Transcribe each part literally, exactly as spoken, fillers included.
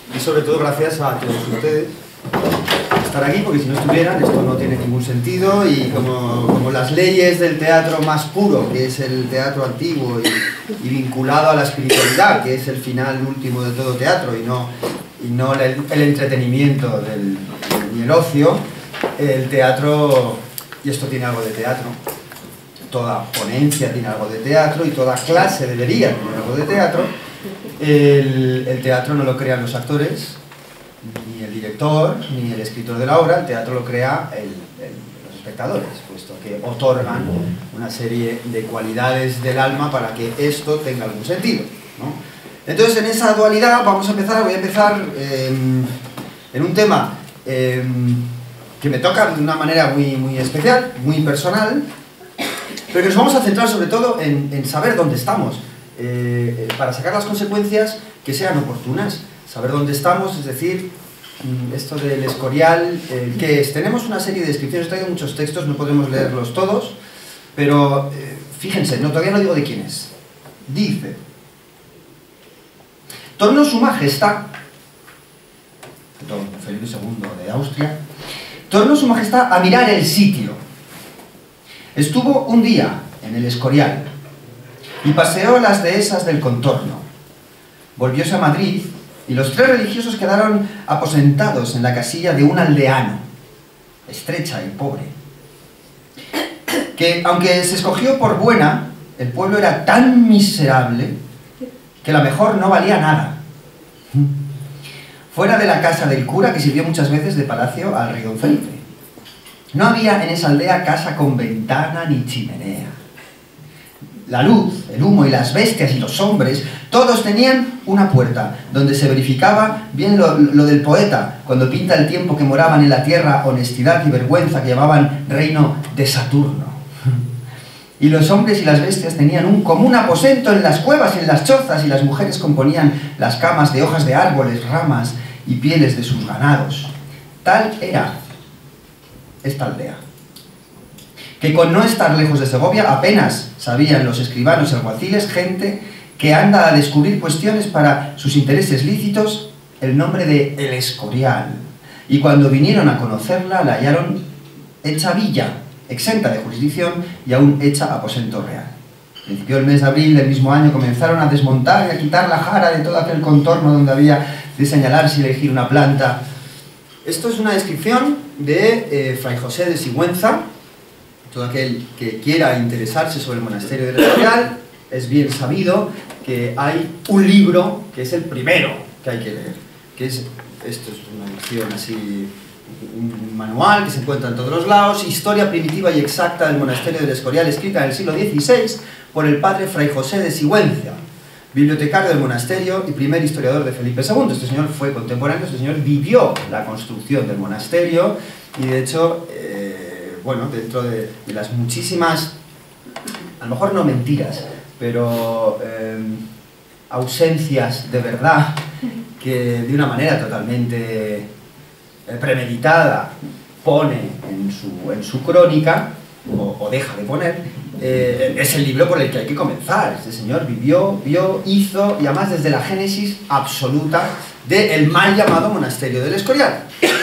y sobre todo gracias a todos ustedes por estar aquí, porque si no estuvieran esto no tiene ningún sentido, y como, como las leyes del teatro más puro, que es el teatro antiguo y, y vinculado a la espiritualidad, que es el final último de todo teatro y no, y no el, el entretenimiento del, ni el ocio, el teatro, y esto tiene algo de teatro, toda ponencia tiene algo de teatro y toda clase debería tener algo de teatro. El, el teatro no lo crean los actores, ni el director, ni el escritor de la obra. El teatro lo crea el, el, los espectadores, puesto que otorgan una serie de cualidades del alma para que esto tenga algún sentido, ¿no? Entonces, en esa dualidad vamos a empezar, voy a empezar eh, en un tema eh, que me toca de una manera muy, muy especial, muy personal, pero que nos vamos a centrar sobre todo en, en saber dónde estamos, eh, para sacar las consecuencias que sean oportunas. Saber dónde estamos, es decir, esto del Escorial, eh, ¿qué es? Tenemos una serie de descripciones, he traído muchos textos, no podemos leerlos todos, pero eh, fíjense, no, todavía no digo de quién es. Dice: tornó su majestad, don Felipe segundo de Austria, tornó su majestad a mirar el sitio. Estuvo un día en el Escorial y paseó las dehesas del contorno. Volvióse a Madrid y los tres religiosos quedaron aposentados en la casilla de un aldeano, estrecha y pobre, que, aunque se escogió por buena, el pueblo era tan miserable que la mejor no valía nada. Fuera de la casa del cura, que sirvió muchas veces de palacio al rey don Felipe, no había en esa aldea casa con ventana ni chimenea. La luz, el humo y las bestias y los hombres, todos tenían una puerta, donde se verificaba bien lo, lo del poeta, cuando pinta el tiempo que moraban en la tierra honestidad y vergüenza, que llamaban reino de Saturno. Y los hombres y las bestias tenían un común aposento en las cuevas y en las chozas, y las mujeres componían las camas de hojas de árboles, ramas y pieles de sus ganados. Tal era esta aldea, que con no estar lejos de Segovia apenas sabían los escribanos y alguaciles, gente que anda a descubrir cuestiones para sus intereses lícitos, el nombre de El Escorial, y cuando vinieron a conocerla la hallaron hecha villa, exenta de jurisdicción y aún hecha aposento real. Principió el mes de abril del mismo año, comenzaron a desmontar y a quitar la jara de todo aquel contorno donde había de señalarse y elegir una planta. Esto es una descripción de eh, Fray José de Sigüenza. Todo aquel que quiera interesarse sobre el monasterio del Escorial, es bien sabido que hay un libro que es el primero que hay que leer, que es, esto es una edición así, un manual que se encuentra en todos los lados, Historia primitiva y exacta del monasterio del Escorial, escrita en el siglo dieciséis por el padre Fray José de Sigüenza, bibliotecario del monasterio y primer historiador de Felipe segundo. Este señor fue contemporáneo, este señor vivió la construcción del monasterio y de hecho, eh, bueno, dentro de, de las muchísimas, a lo mejor no mentiras, pero eh, ausencias de verdad que de una manera totalmente premeditada pone en su, en su crónica, o, o deja de poner, eh, es el libro por el que hay que comenzar. Este señor vivió, vio, hizo, y además desde la génesis absoluta del mal llamado monasterio del Escorial.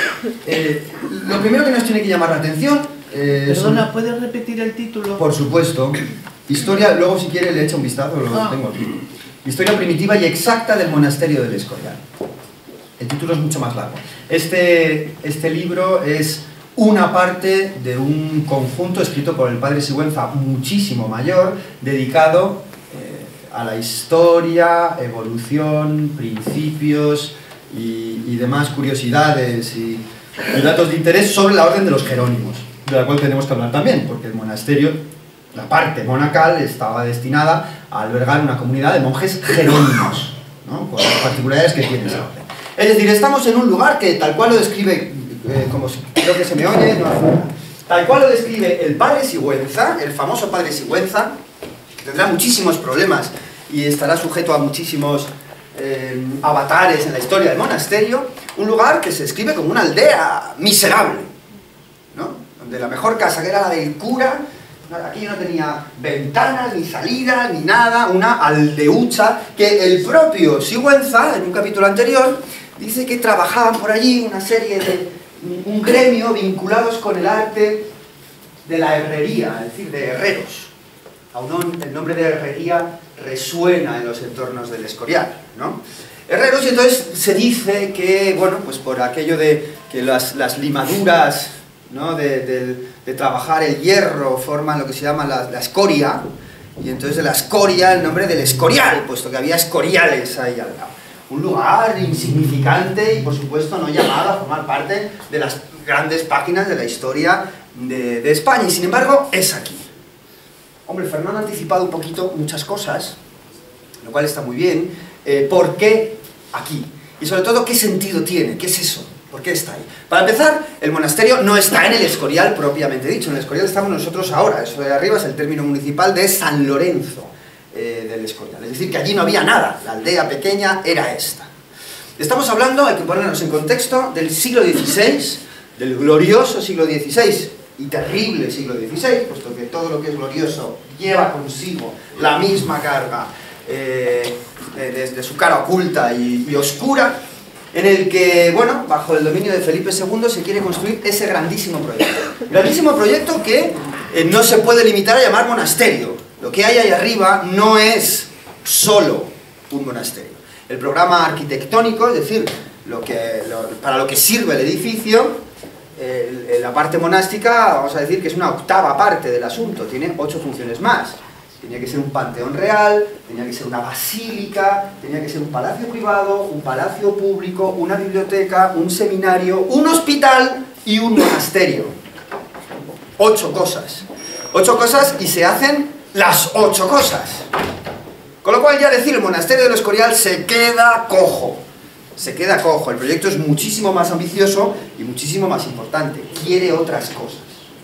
Eh, lo primero que nos tiene que llamar la atención... Eh, Perdona, son, ¿puedes repetir el título? Por supuesto. Historia, luego si quiere le echa un vistazo, lo ah. tengo aquí. Historia primitiva y exacta del monasterio del Escorial. El título es mucho más largo. Este, este libro es una parte de un conjunto escrito por el padre Sigüenza, muchísimo mayor, dedicado eh, a la historia, evolución, principios y, y demás curiosidades y, y datos de interés sobre la orden de los jerónimos, de la cual tenemos que hablar también, porque el monasterio, la parte monacal, estaba destinada a albergar una comunidad de monjes jerónimos, ¿no? Con las particularidades que tiene esa orden. Es decir, estamos en un lugar que tal cual lo describe, eh, como si, creo que se me oye, no, tal cual lo describe el padre Sigüenza, el famoso padre Sigüenza, que tendrá muchísimos problemas y estará sujeto a muchísimos eh, avatares en la historia del monasterio, un lugar que se describe como una aldea miserable, ¿no? Donde la mejor casa, que era la del cura, aquí no tenía ventanas, ni salida, ni nada, una aldeucha que el propio Sigüenza, en un capítulo anterior, dice que trabajaban por allí una serie de, un gremio vinculados con el arte de la herrería, es decir, de herreros. Aún el nombre de herrería resuena en los entornos del Escorial, ¿no? Herreros, y entonces se dice que, bueno, pues por aquello de que las, las limaduras, ¿no?, de, de, de trabajar el hierro forman lo que se llama la, la escoria, y entonces de la escoria el nombre del Escorial, puesto que había escoriales ahí al lado. Un lugar insignificante y por supuesto no llamado a formar parte de las grandes páginas de la historia de, de España, y sin embargo es aquí. Hombre, Fernando ha anticipado un poquito muchas cosas, lo cual está muy bien. Eh, ¿Por qué aquí? Y sobre todo, ¿qué sentido tiene? ¿Qué es eso? ¿Por qué está ahí? Para empezar, el monasterio no está en el Escorial propiamente dicho. En el Escorial estamos nosotros ahora. Eso de arriba es el término municipal de San Lorenzo eh, del Escorial. Es decir, que allí no había nada. La aldea pequeña era esta. Estamos hablando, hay que ponernos en contexto, del siglo dieciséis, del glorioso siglo dieciséis y terrible siglo dieciséis, puesto que todo lo que es glorioso lleva consigo la misma carga eh, desde su cara oculta y, y oscura, en el que, bueno, bajo el dominio de Felipe segundo se quiere construir ese grandísimo proyecto. Grandísimo proyecto que eh, no se puede limitar a llamar monasterio. Lo que hay ahí arriba no es solo un monasterio. El programa arquitectónico, es decir, lo que, lo, para lo que sirve el edificio, eh, la parte monástica, vamos a decir que es una octava parte del asunto, tiene ocho funciones más. Tenía que ser un panteón real, tenía que ser una basílica, tenía que ser un palacio privado, un palacio público, una biblioteca, un seminario, un hospital y un monasterio. Ocho cosas. Ocho cosas y se hacen las ocho cosas. Con lo cual ya decir el monasterio del Escorial se queda cojo. Se queda cojo. El proyecto es muchísimo más ambicioso y muchísimo más importante. Quiere otras cosas.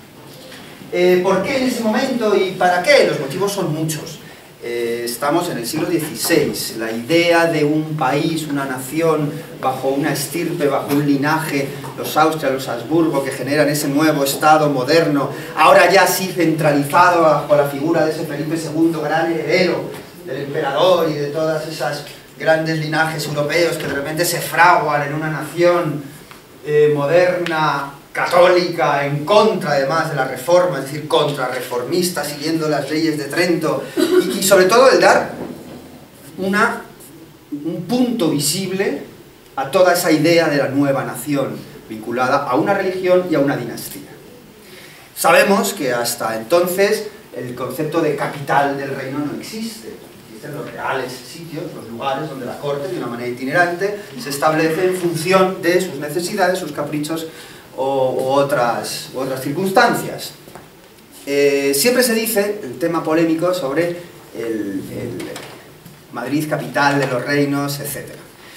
Eh, ¿Por qué en ese momento y para qué? Los motivos son muchos. Eh, estamos en el siglo dieciséis. La idea de un país, una nación, bajo una estirpe, bajo un linaje, los Austria, los Habsburgo, que generan ese nuevo Estado moderno, ahora ya sí centralizado bajo la figura de ese Felipe segundo, gran heredero del emperador y de todas esas grandes linajes europeos que de repente se fraguan en una nación eh, moderna, católica, en contra además de la reforma, es decir, contrarreformista, siguiendo las leyes de Trento, y, y sobre todo el dar una, un punto visible a toda esa idea de la nueva nación, vinculada a una religión y a una dinastía. Sabemos que hasta entonces el concepto de capital del reino no existe. Existen los reales sitios, los lugares donde la corte, de una manera itinerante, se establece en función de sus necesidades, sus caprichos o, o otras, u otras circunstancias. Eh, siempre se dice, el tema polémico sobre el, el Madrid capital de los reinos, etcétera.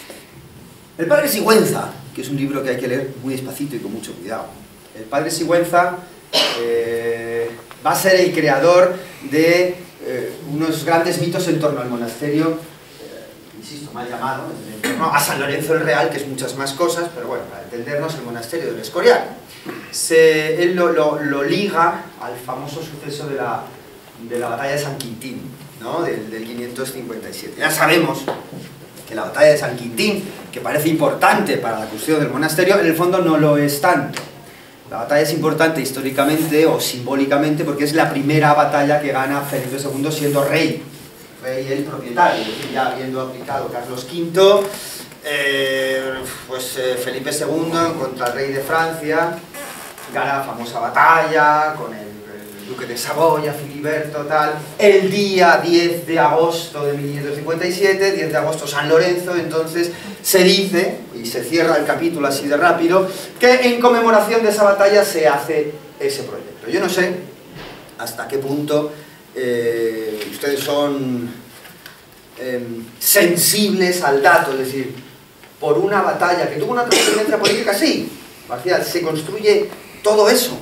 El padre Sigüenza, que es un libro que hay que leer muy despacito y con mucho cuidado, el padre Sigüenza eh, va a ser el creador de eh, unos grandes mitos en torno al monasterio, eh, insisto, mal llamado, en torno a San Lorenzo el Real, que es muchas más cosas, pero bueno, para entendernos, el monasterio del Escorial. Se, él lo, lo, lo liga al famoso suceso de la, de la batalla de San Quintín, ¿no? del, del quinientos cincuenta y siete. Ya sabemos que la batalla de San Quintín, que parece importante para la cuestión del monasterio, en el fondo no lo es tanto. La batalla es importante históricamente o simbólicamente porque es la primera batalla que gana Felipe segundo siendo rey, rey el propietario, es decir, ya habiendo aplicado Carlos quinto, eh, pues eh, Felipe segundo contra el rey de Francia, gana la famosa batalla con el duque de Saboya, Filiberto, tal, el día diez de agosto de mil quinientos cincuenta y siete, diez de agosto San Lorenzo. Entonces se dice, y se cierra el capítulo así de rápido, que en conmemoración de esa batalla se hace ese proyecto. Yo no sé hasta qué punto eh, ustedes son eh, sensibles al dato, es decir, por una batalla que tuvo una trascendencia política, sí, parcial, se construye todo eso.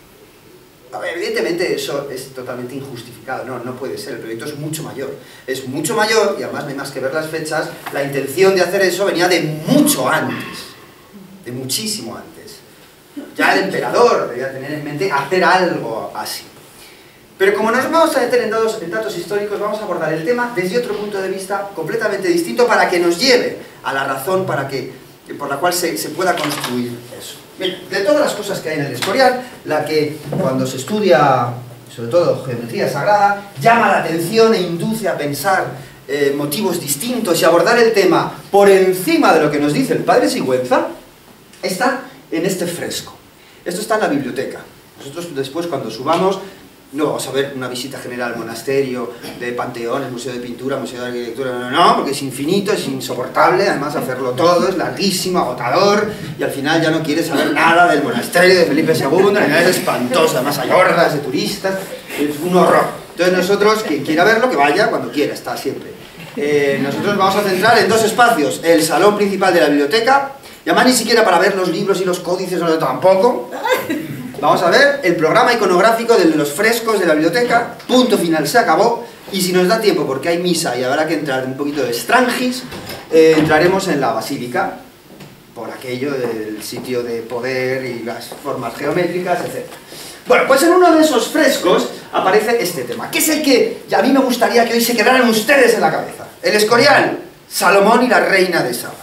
A ver, evidentemente eso es totalmente injustificado, no, no puede ser, el proyecto es mucho mayor, es mucho mayor y además no hay más que ver las fechas, la intención de hacer eso venía de mucho antes, de muchísimo antes. Ya el emperador debía tener en mente hacer algo así. Pero como nos vamos a detener en datos, en datos históricos, vamos a abordar el tema desde otro punto de vista completamente distinto para que nos lleve a la razón para que por la cual se, se pueda construir eso. Bien, de todas las cosas que hay en el Escorial, la que cuando se estudia, sobre todo geometría sagrada, llama la atención e induce a pensar eh, motivos distintos y abordar el tema por encima de lo que nos dice el padre Sigüenza, está en este fresco. Esto está en la biblioteca. Nosotros después, cuando subamos, no vamos a ver una visita general al monasterio, de Panteón, el Museo de Pintura, Museo de Arquitectura, no, no, no, porque es infinito, es insoportable, además hacerlo todo, es larguísimo, agotador, y al final ya no quieres saber nada del monasterio de Felipe segundo, es espantoso, además hay hordas de turistas, es un horror. Entonces nosotros, quien quiera verlo, que vaya cuando quiera, está siempre. Eh, nosotros vamos a centrar en dos espacios, el salón principal de la biblioteca, y además ni siquiera para ver los libros y los códices, no, tampoco. Vamos a ver el programa iconográfico de los frescos de la biblioteca, punto final, se acabó, y si nos da tiempo, porque hay misa y habrá que entrar un poquito de estrangis, eh, entraremos en la basílica, por aquello del sitio de poder y las formas geométricas, etcétera. Bueno, pues en uno de esos frescos aparece este tema, que es el que a mí me gustaría que hoy se quedaran ustedes en la cabeza. El Escorial, Salomón y la reina de Saba.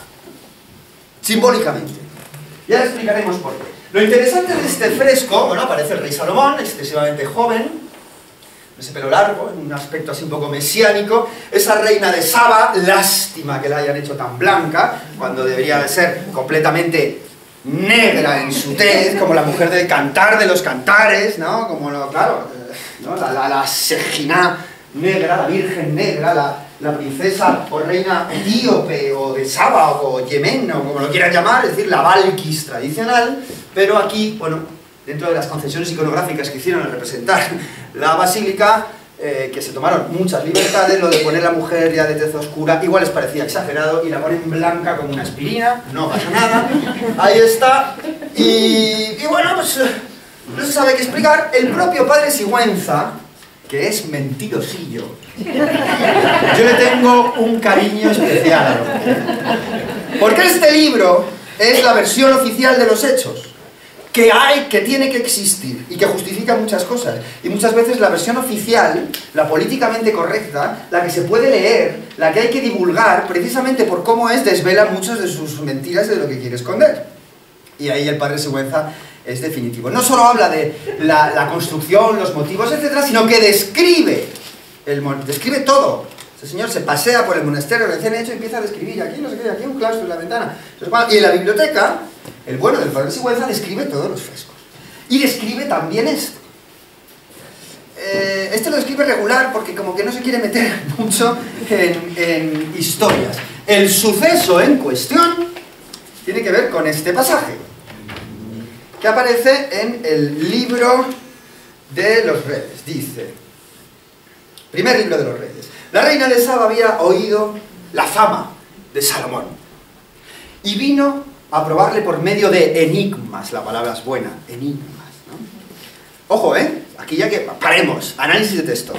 Simbólicamente. Ya explicaremos por qué. Lo interesante de este fresco, bueno, aparece el rey Salomón, excesivamente joven, con ese pelo largo, en un aspecto así un poco mesiánico, esa reina de Saba, lástima que la hayan hecho tan blanca, cuando debería de ser completamente negra en su tez, como la mujer del Cantar de los Cantares, ¿no? Como, lo, claro, ¿no? la, la, la Sejiná negra, la Virgen negra, la, la princesa o reina etíope o de Saba o Yemen o como lo quieran llamar, es decir, la Balkis tradicional, pero aquí, bueno, dentro de las concesiones iconográficas que hicieron al representar la basílica, eh, que se tomaron muchas libertades, lo de poner a la mujer ya de tez oscura, igual les parecía exagerado, y la ponen blanca como una aspirina, no pasa nada, ahí está, y, y bueno, pues no se sabe qué explicar. El propio padre Sigüenza, que es mentirosillo, yo le tengo un cariño especial a lo, porque este libro es la versión oficial de los hechos, que hay, que tiene que existir y que justifica muchas cosas. Y muchas veces la versión oficial, la políticamente correcta, la que se puede leer, la que hay que divulgar, precisamente por cómo es, desvela muchas de sus mentiras y de lo que quiere esconder. Y ahí el padre Sigüenza es definitivo. No solo habla de la, la construcción, los motivos, etcétera, sino que describe, el, describe todo. Este señor se pasea por el monasterio recién hecho y empieza a describir aquí, no sé qué, aquí un claustro en la ventana. Y en la biblioteca, el bueno del padre Sigüenza describe todos los frescos. Y describe también este. Eh, este lo describe regular porque como que no se quiere meter mucho en, en historias. El suceso en cuestión tiene que ver con este pasaje, que aparece en el libro de los reyes. Dice, primer libro de los reyes: la reina de Saba había oído la fama de Salomón y vino a probarle por medio de enigmas. La palabra es buena, enigmas, ¿no? Ojo, ¿eh? Aquí ya que paremos, análisis de texto.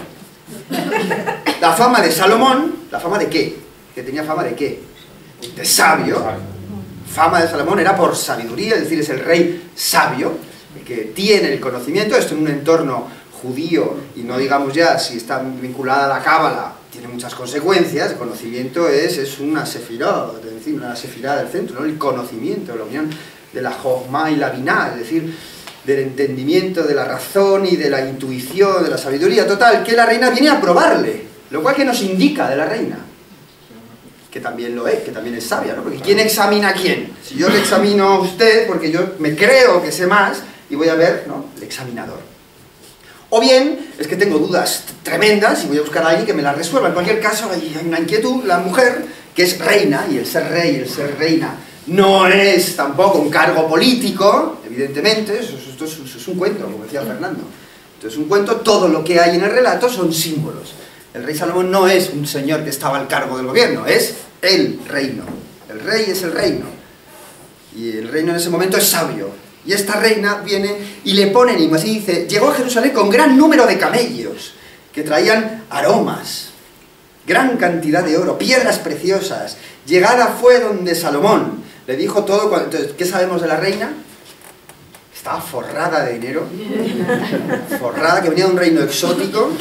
La fama de Salomón, ¿la fama de qué? ¿Que tenía fama de qué? De sabio. Fama de Salomón era por sabiduría, es decir, es el rey sabio, el que tiene el conocimiento. Esto en un entorno judío, y no digamos ya si está vinculada a la cábala, tiene muchas consecuencias. El conocimiento es, es una sefirá, es decir, una sefirá del centro, ¿no? El conocimiento, la unión de la jochma y la biná, es decir, del entendimiento, de la razón y de la intuición, de la sabiduría total, que la reina viene a probarle, lo cual que nos indica de la reina, que también lo es, que también es sabia, ¿no? Porque ¿quién examina a quién? Si yo le examino a usted, porque yo me creo que sé más, y voy a ver, ¿no?, el examinador. O bien, es que tengo dudas tremendas y voy a buscar a alguien que me las resuelva. En cualquier caso, hay una inquietud. La mujer, que es reina, y el ser rey, el ser reina, no es tampoco un cargo político, evidentemente, eso, esto es, eso es un cuento, como decía Fernando. Entonces, un cuento, todo lo que hay en el relato son símbolos. El rey Salomón no es un señor que estaba al cargo del gobierno, es el reino. El rey es el reino. Y el reino en ese momento es sabio. Y esta reina viene y le pone enigmas y dice: llegó a Jerusalén con gran número de camellos que traían aromas, gran cantidad de oro, piedras preciosas. Llegada fue donde Salomón le dijo todo. Cuando... Entonces, ¿qué sabemos de la reina? Estaba forrada de dinero, forrada, que venía de un reino exótico,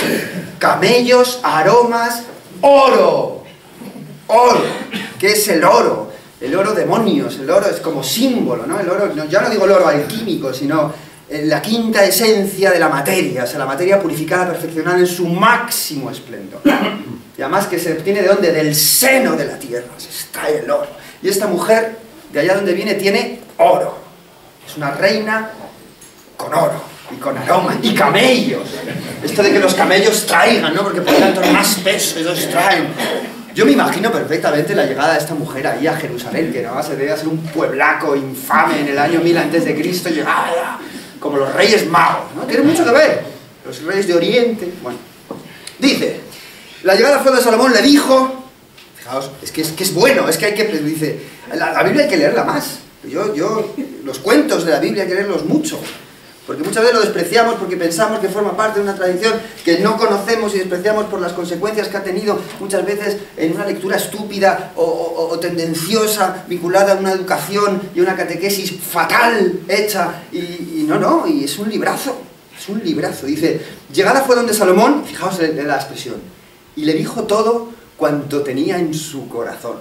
camellos, aromas, oro, oro. ¿Qué es el oro? El oro, demonios, el oro es como símbolo, ¿no? El oro, no, ya no digo el oro alquímico, sino la quinta esencia de la materia, o sea, la materia purificada, perfeccionada en su máximo esplendor. Y además que se obtiene de dónde, del seno de la tierra, se extrae el oro. Y esta mujer, de allá donde viene, tiene oro. Es una reina con oro, y con aroma, y camellos. Esto de que los camellos traigan, ¿no? Porque por tanto más peso ellos traen. Yo me imagino perfectamente la llegada de esta mujer ahí a Jerusalén, que no se debe ser un pueblaco infame en el año mil antes de Cristo, llegada como los reyes magos, ¿no? Tiene mucho que ver, los reyes de Oriente. Bueno, dice, la llegada fue de Salomón, le dijo, fijaos, es que es, que es bueno, es que hay que, dice, la, la Biblia hay que leerla más. Yo, yo, los cuentos de la Biblia hay que leerlos mucho. Porque muchas veces lo despreciamos porque pensamos que forma parte de una tradición que no conocemos y despreciamos por las consecuencias que ha tenido muchas veces en una lectura estúpida o, o, o tendenciosa vinculada a una educación y una catequesis fatal hecha. Y, y no, no, y es un librazo, es un librazo. Dice, llegada fue donde Salomón, fijaos en la expresión, y le dijo todo cuanto tenía en su corazón.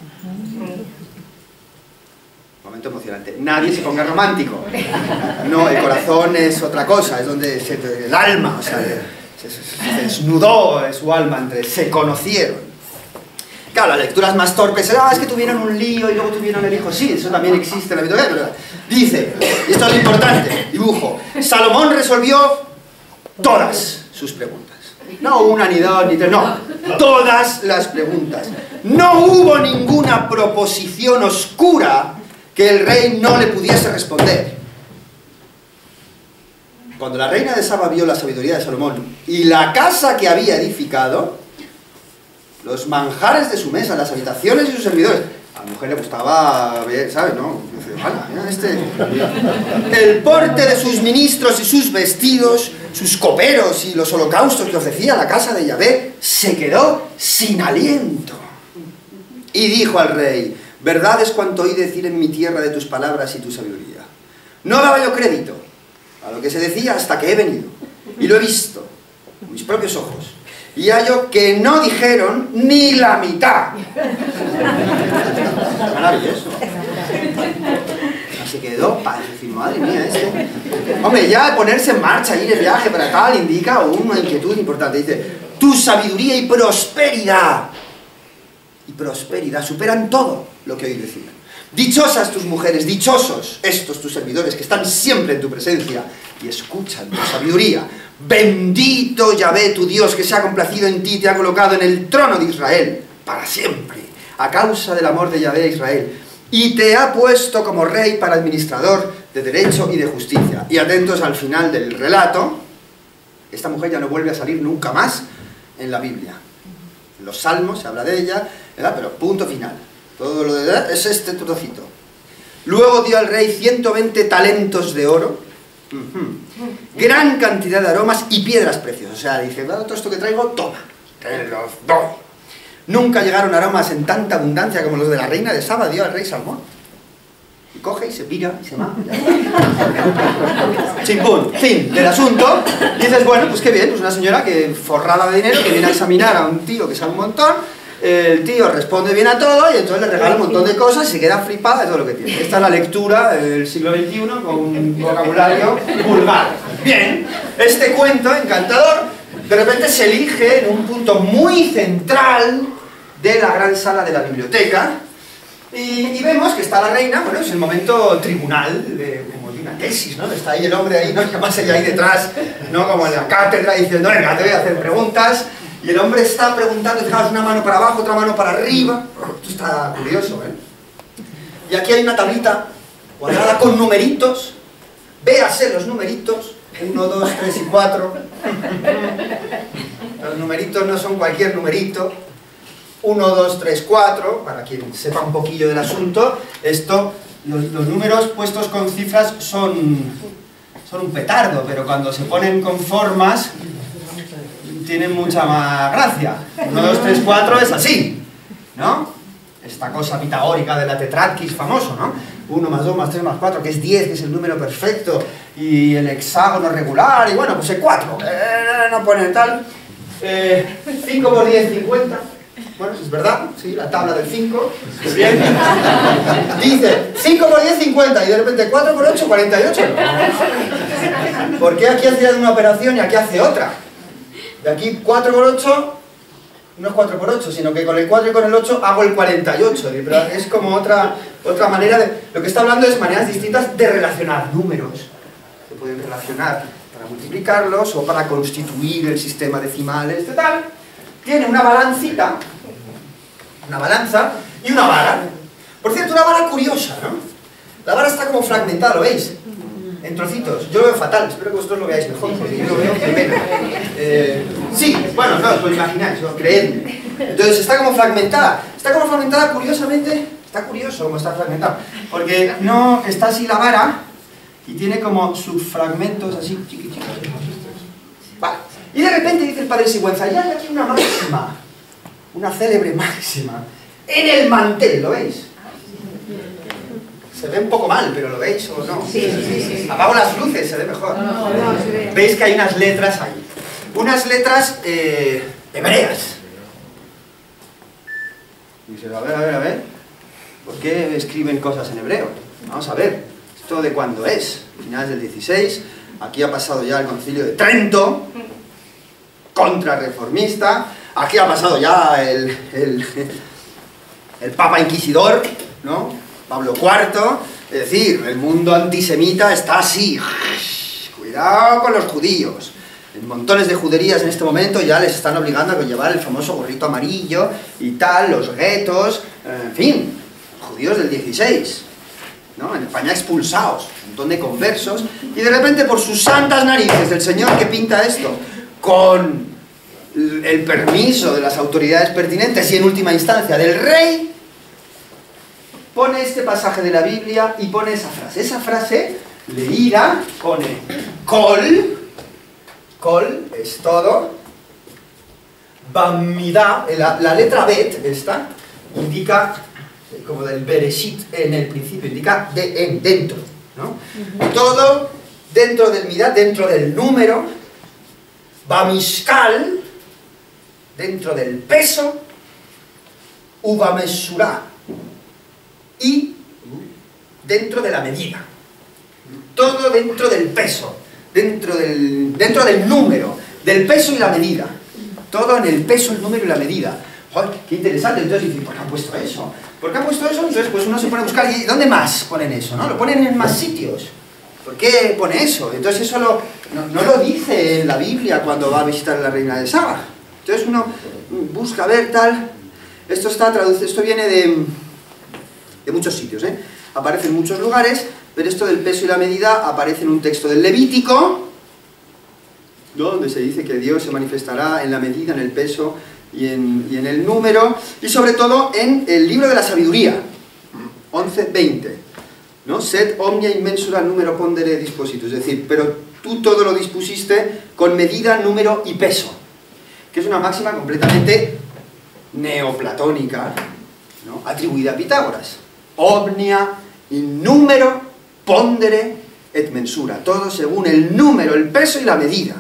Momento emocionante. Nadie se ponga romántico. No, el corazón es otra cosa, es donde se, el alma, o sea, se, se, se desnudó su alma entre, se conocieron. Claro, las lecturas más torpes, ah, es que tuvieron un lío y luego tuvieron el hijo. Sí, eso también existe en la Biblia, ¿verdad? Dice, y esto es lo importante, dibujo, Salomón resolvió todas sus preguntas. No una, ni dos, ni tres, no, todas las preguntas. No hubo ninguna proposición oscura que el rey no le pudiese responder. Cuando la reina de Saba vio la sabiduría de Salomón y la casa que había edificado, los manjares de su mesa, las habitaciones y sus servidores, a la mujer le gustaba ver, ¿sabes? No, este, el porte de sus ministros y sus vestidos, sus coperos y los holocaustos que ofrecía la casa de Yahvé, se quedó sin aliento. Y dijo al rey, verdad es cuanto oí decir en mi tierra de tus palabras y tu sabiduría. No daba yo crédito a lo que se decía hasta que he venido, y lo he visto con mis propios ojos, y hallo que no dijeron ni la mitad. Maravilloso. Se quedó para decir, madre mía, esto. Hombre, ya ponerse en marcha, ir de viaje para tal, indica una inquietud importante. Dice, tu sabiduría y prosperidad, y prosperidad superan todo lo que oí decir. Dichosas tus mujeres, dichosos estos tus servidores que están siempre en tu presencia y escuchan tu sabiduría. Bendito Yahvé tu Dios que se ha complacido en ti y te ha colocado en el trono de Israel para siempre, a causa del amor de Yahvé a Israel, y te ha puesto como rey para administrador de derecho y de justicia. Y atentos al final del relato, esta mujer ya no vuelve a salir nunca más en la Biblia. En los Salmos se habla de ella, ¿verdad? Pero punto final. Todo lo de edad es este trocito. Luego dio al rey ciento veinte talentos de oro, uh-huh, gran cantidad de aromas y piedras preciosas. O sea, dice, todo esto que traigo, toma, te los doy. Nunca llegaron aromas en tanta abundancia como los de la reina de Saba dio al rey Salomón. Y coge y se pira y se va. Chimpún, fin del asunto. Dices, bueno, pues qué bien, pues una señora que forrada de dinero, que viene a examinar a un tío que sabe un montón. El tío responde bien a todo y entonces le regala un montón de cosas y se queda flipada de todo lo que tiene. Esta es la lectura del siglo veintiuno con un vocabulario vulgar. Bien, este cuento encantador de repente se elige en un punto muy central de la gran sala de la biblioteca y, y vemos que está la reina, bueno, es el momento tribunal, de, como de una tesis, ¿no? Está ahí el hombre ahí, ¿no? Y además ella ahí detrás, ¿no? Como en la cátedra diciendo, venga, te voy a hacer preguntas. Y el hombre está preguntando, fijaos, una mano para abajo, otra mano para arriba. Esto está curioso, ¿eh? Y aquí hay una tablita cuadrada con numeritos. Véase los numeritos. Uno, dos, tres y cuatro. Los numeritos no son cualquier numerito. Uno, dos, tres, cuatro. Para quien sepa un poquillo del asunto, esto, los, los números puestos con cifras son, son un petardo, pero cuando se ponen con formas tienen mucha más gracia. Uno, dos, tres, cuatro es así, ¿no? Esta cosa pitagórica de la tetraquis famoso, ¿no? uno más dos más tres más cuatro, que es diez, que es el número perfecto, y el hexágono regular, y bueno, pues el cuatro, eh, no pone tal. Eh, cinco por diez, cincuenta. Bueno, es verdad, sí, la tabla del cinco. Bien. Dice, cinco por diez, cincuenta, y de repente cuatro por ocho, cuarenta y ocho. No. ¿Por qué aquí hace una operación y aquí hace otra? De aquí cuatro por ocho, no es cuatro por ocho, sino que con el cuatro y con el ocho hago el cuarenta y ocho. Pero es como otra, otra manera de... Lo que está hablando es maneras distintas de relacionar números. Se pueden relacionar para multiplicarlos o para constituir el sistema decimal, este tal. Tiene una balancita, una balanza y una vara. Por cierto, una vara curiosa, ¿no? La vara está como fragmentada, ¿lo veis? En trocitos. Yo lo veo fatal, espero que vosotros lo veáis mejor, porque yo lo veo primero. Eh, sí, bueno, no, os lo imagináis, ¿no? Creedme. Entonces está como fragmentada. Está como fragmentada, curiosamente, está curioso como está fragmentada, porque no está así la vara y tiene como subfragmentos así chiquitos. Vale. Y de repente dice el padre Sigüenza, ya hay aquí una máxima, una célebre máxima, en el mantel, ¿lo veis? Se ve un poco mal, pero ¿lo veis o no? Sí, sí, sí. Apago las luces, se ve mejor. No, no, no, se ve. Veis que hay unas letras ahí. Unas letras eh, hebreas. Dice, a ver, a ver, a ver. ¿Por qué escriben cosas en hebreo? Vamos a ver. ¿Esto de cuándo es? Finales del dieciséis. Aquí ha pasado ya el concilio de Trento, contrarreformista. Aquí ha pasado ya el, el, el Papa Inquisidor, ¿no? Pablo cuarto. Es decir, el mundo antisemita está así. Cuidado con los judíos. En montones de juderías en este momento ya les están obligando a llevar el famoso gorrito amarillo y tal, los guetos, en fin, judíos del dieciséis, ¿no? En España expulsados, un montón de conversos, y de repente por sus santas narices del señor que pinta esto, con el permiso de las autoridades pertinentes y en última instancia del rey, pone este pasaje de la Biblia y pone esa frase. Esa frase, leída, pone col, col es todo, bamidá, la, la letra bet, esta, indica, como del bereshit en el principio, indica de, en, dentro, ¿no? Uh-huh. Todo dentro del midá, dentro del número, bamishkal, dentro del peso, ubamesurá, y dentro de la medida. Todo dentro del peso, dentro del, dentro del número, del peso y la medida. Todo en el peso, el número y la medida. ¡Joder, qué interesante! Entonces dicen, ¿por qué han puesto eso? ¿Por qué han puesto eso? Entonces pues uno se pone a buscar, ¿y dónde más ponen eso? ¿No? Lo ponen en más sitios. ¿Por qué pone eso? Entonces eso lo, no, no lo dice en la Biblia cuando va a visitar a la reina de Saba. Entonces uno busca ver tal. Esto está traducido, esto viene de, de muchos sitios, ¿eh? Aparece en muchos lugares, pero esto del peso y la medida aparece en un texto del Levítico, ¿no? Donde se dice que Dios se manifestará en la medida, en el peso y en, y en el número, y sobre todo en el libro de la sabiduría, once veinte, ¿no? Sed omnia immensura numero pondere dispositus, es decir, pero tú todo lo dispusiste con medida, número y peso, que es una máxima completamente neoplatónica, ¿no? Atribuida a Pitágoras. Omnia in numero pondere et mensura, todo según el número, el peso y la medida.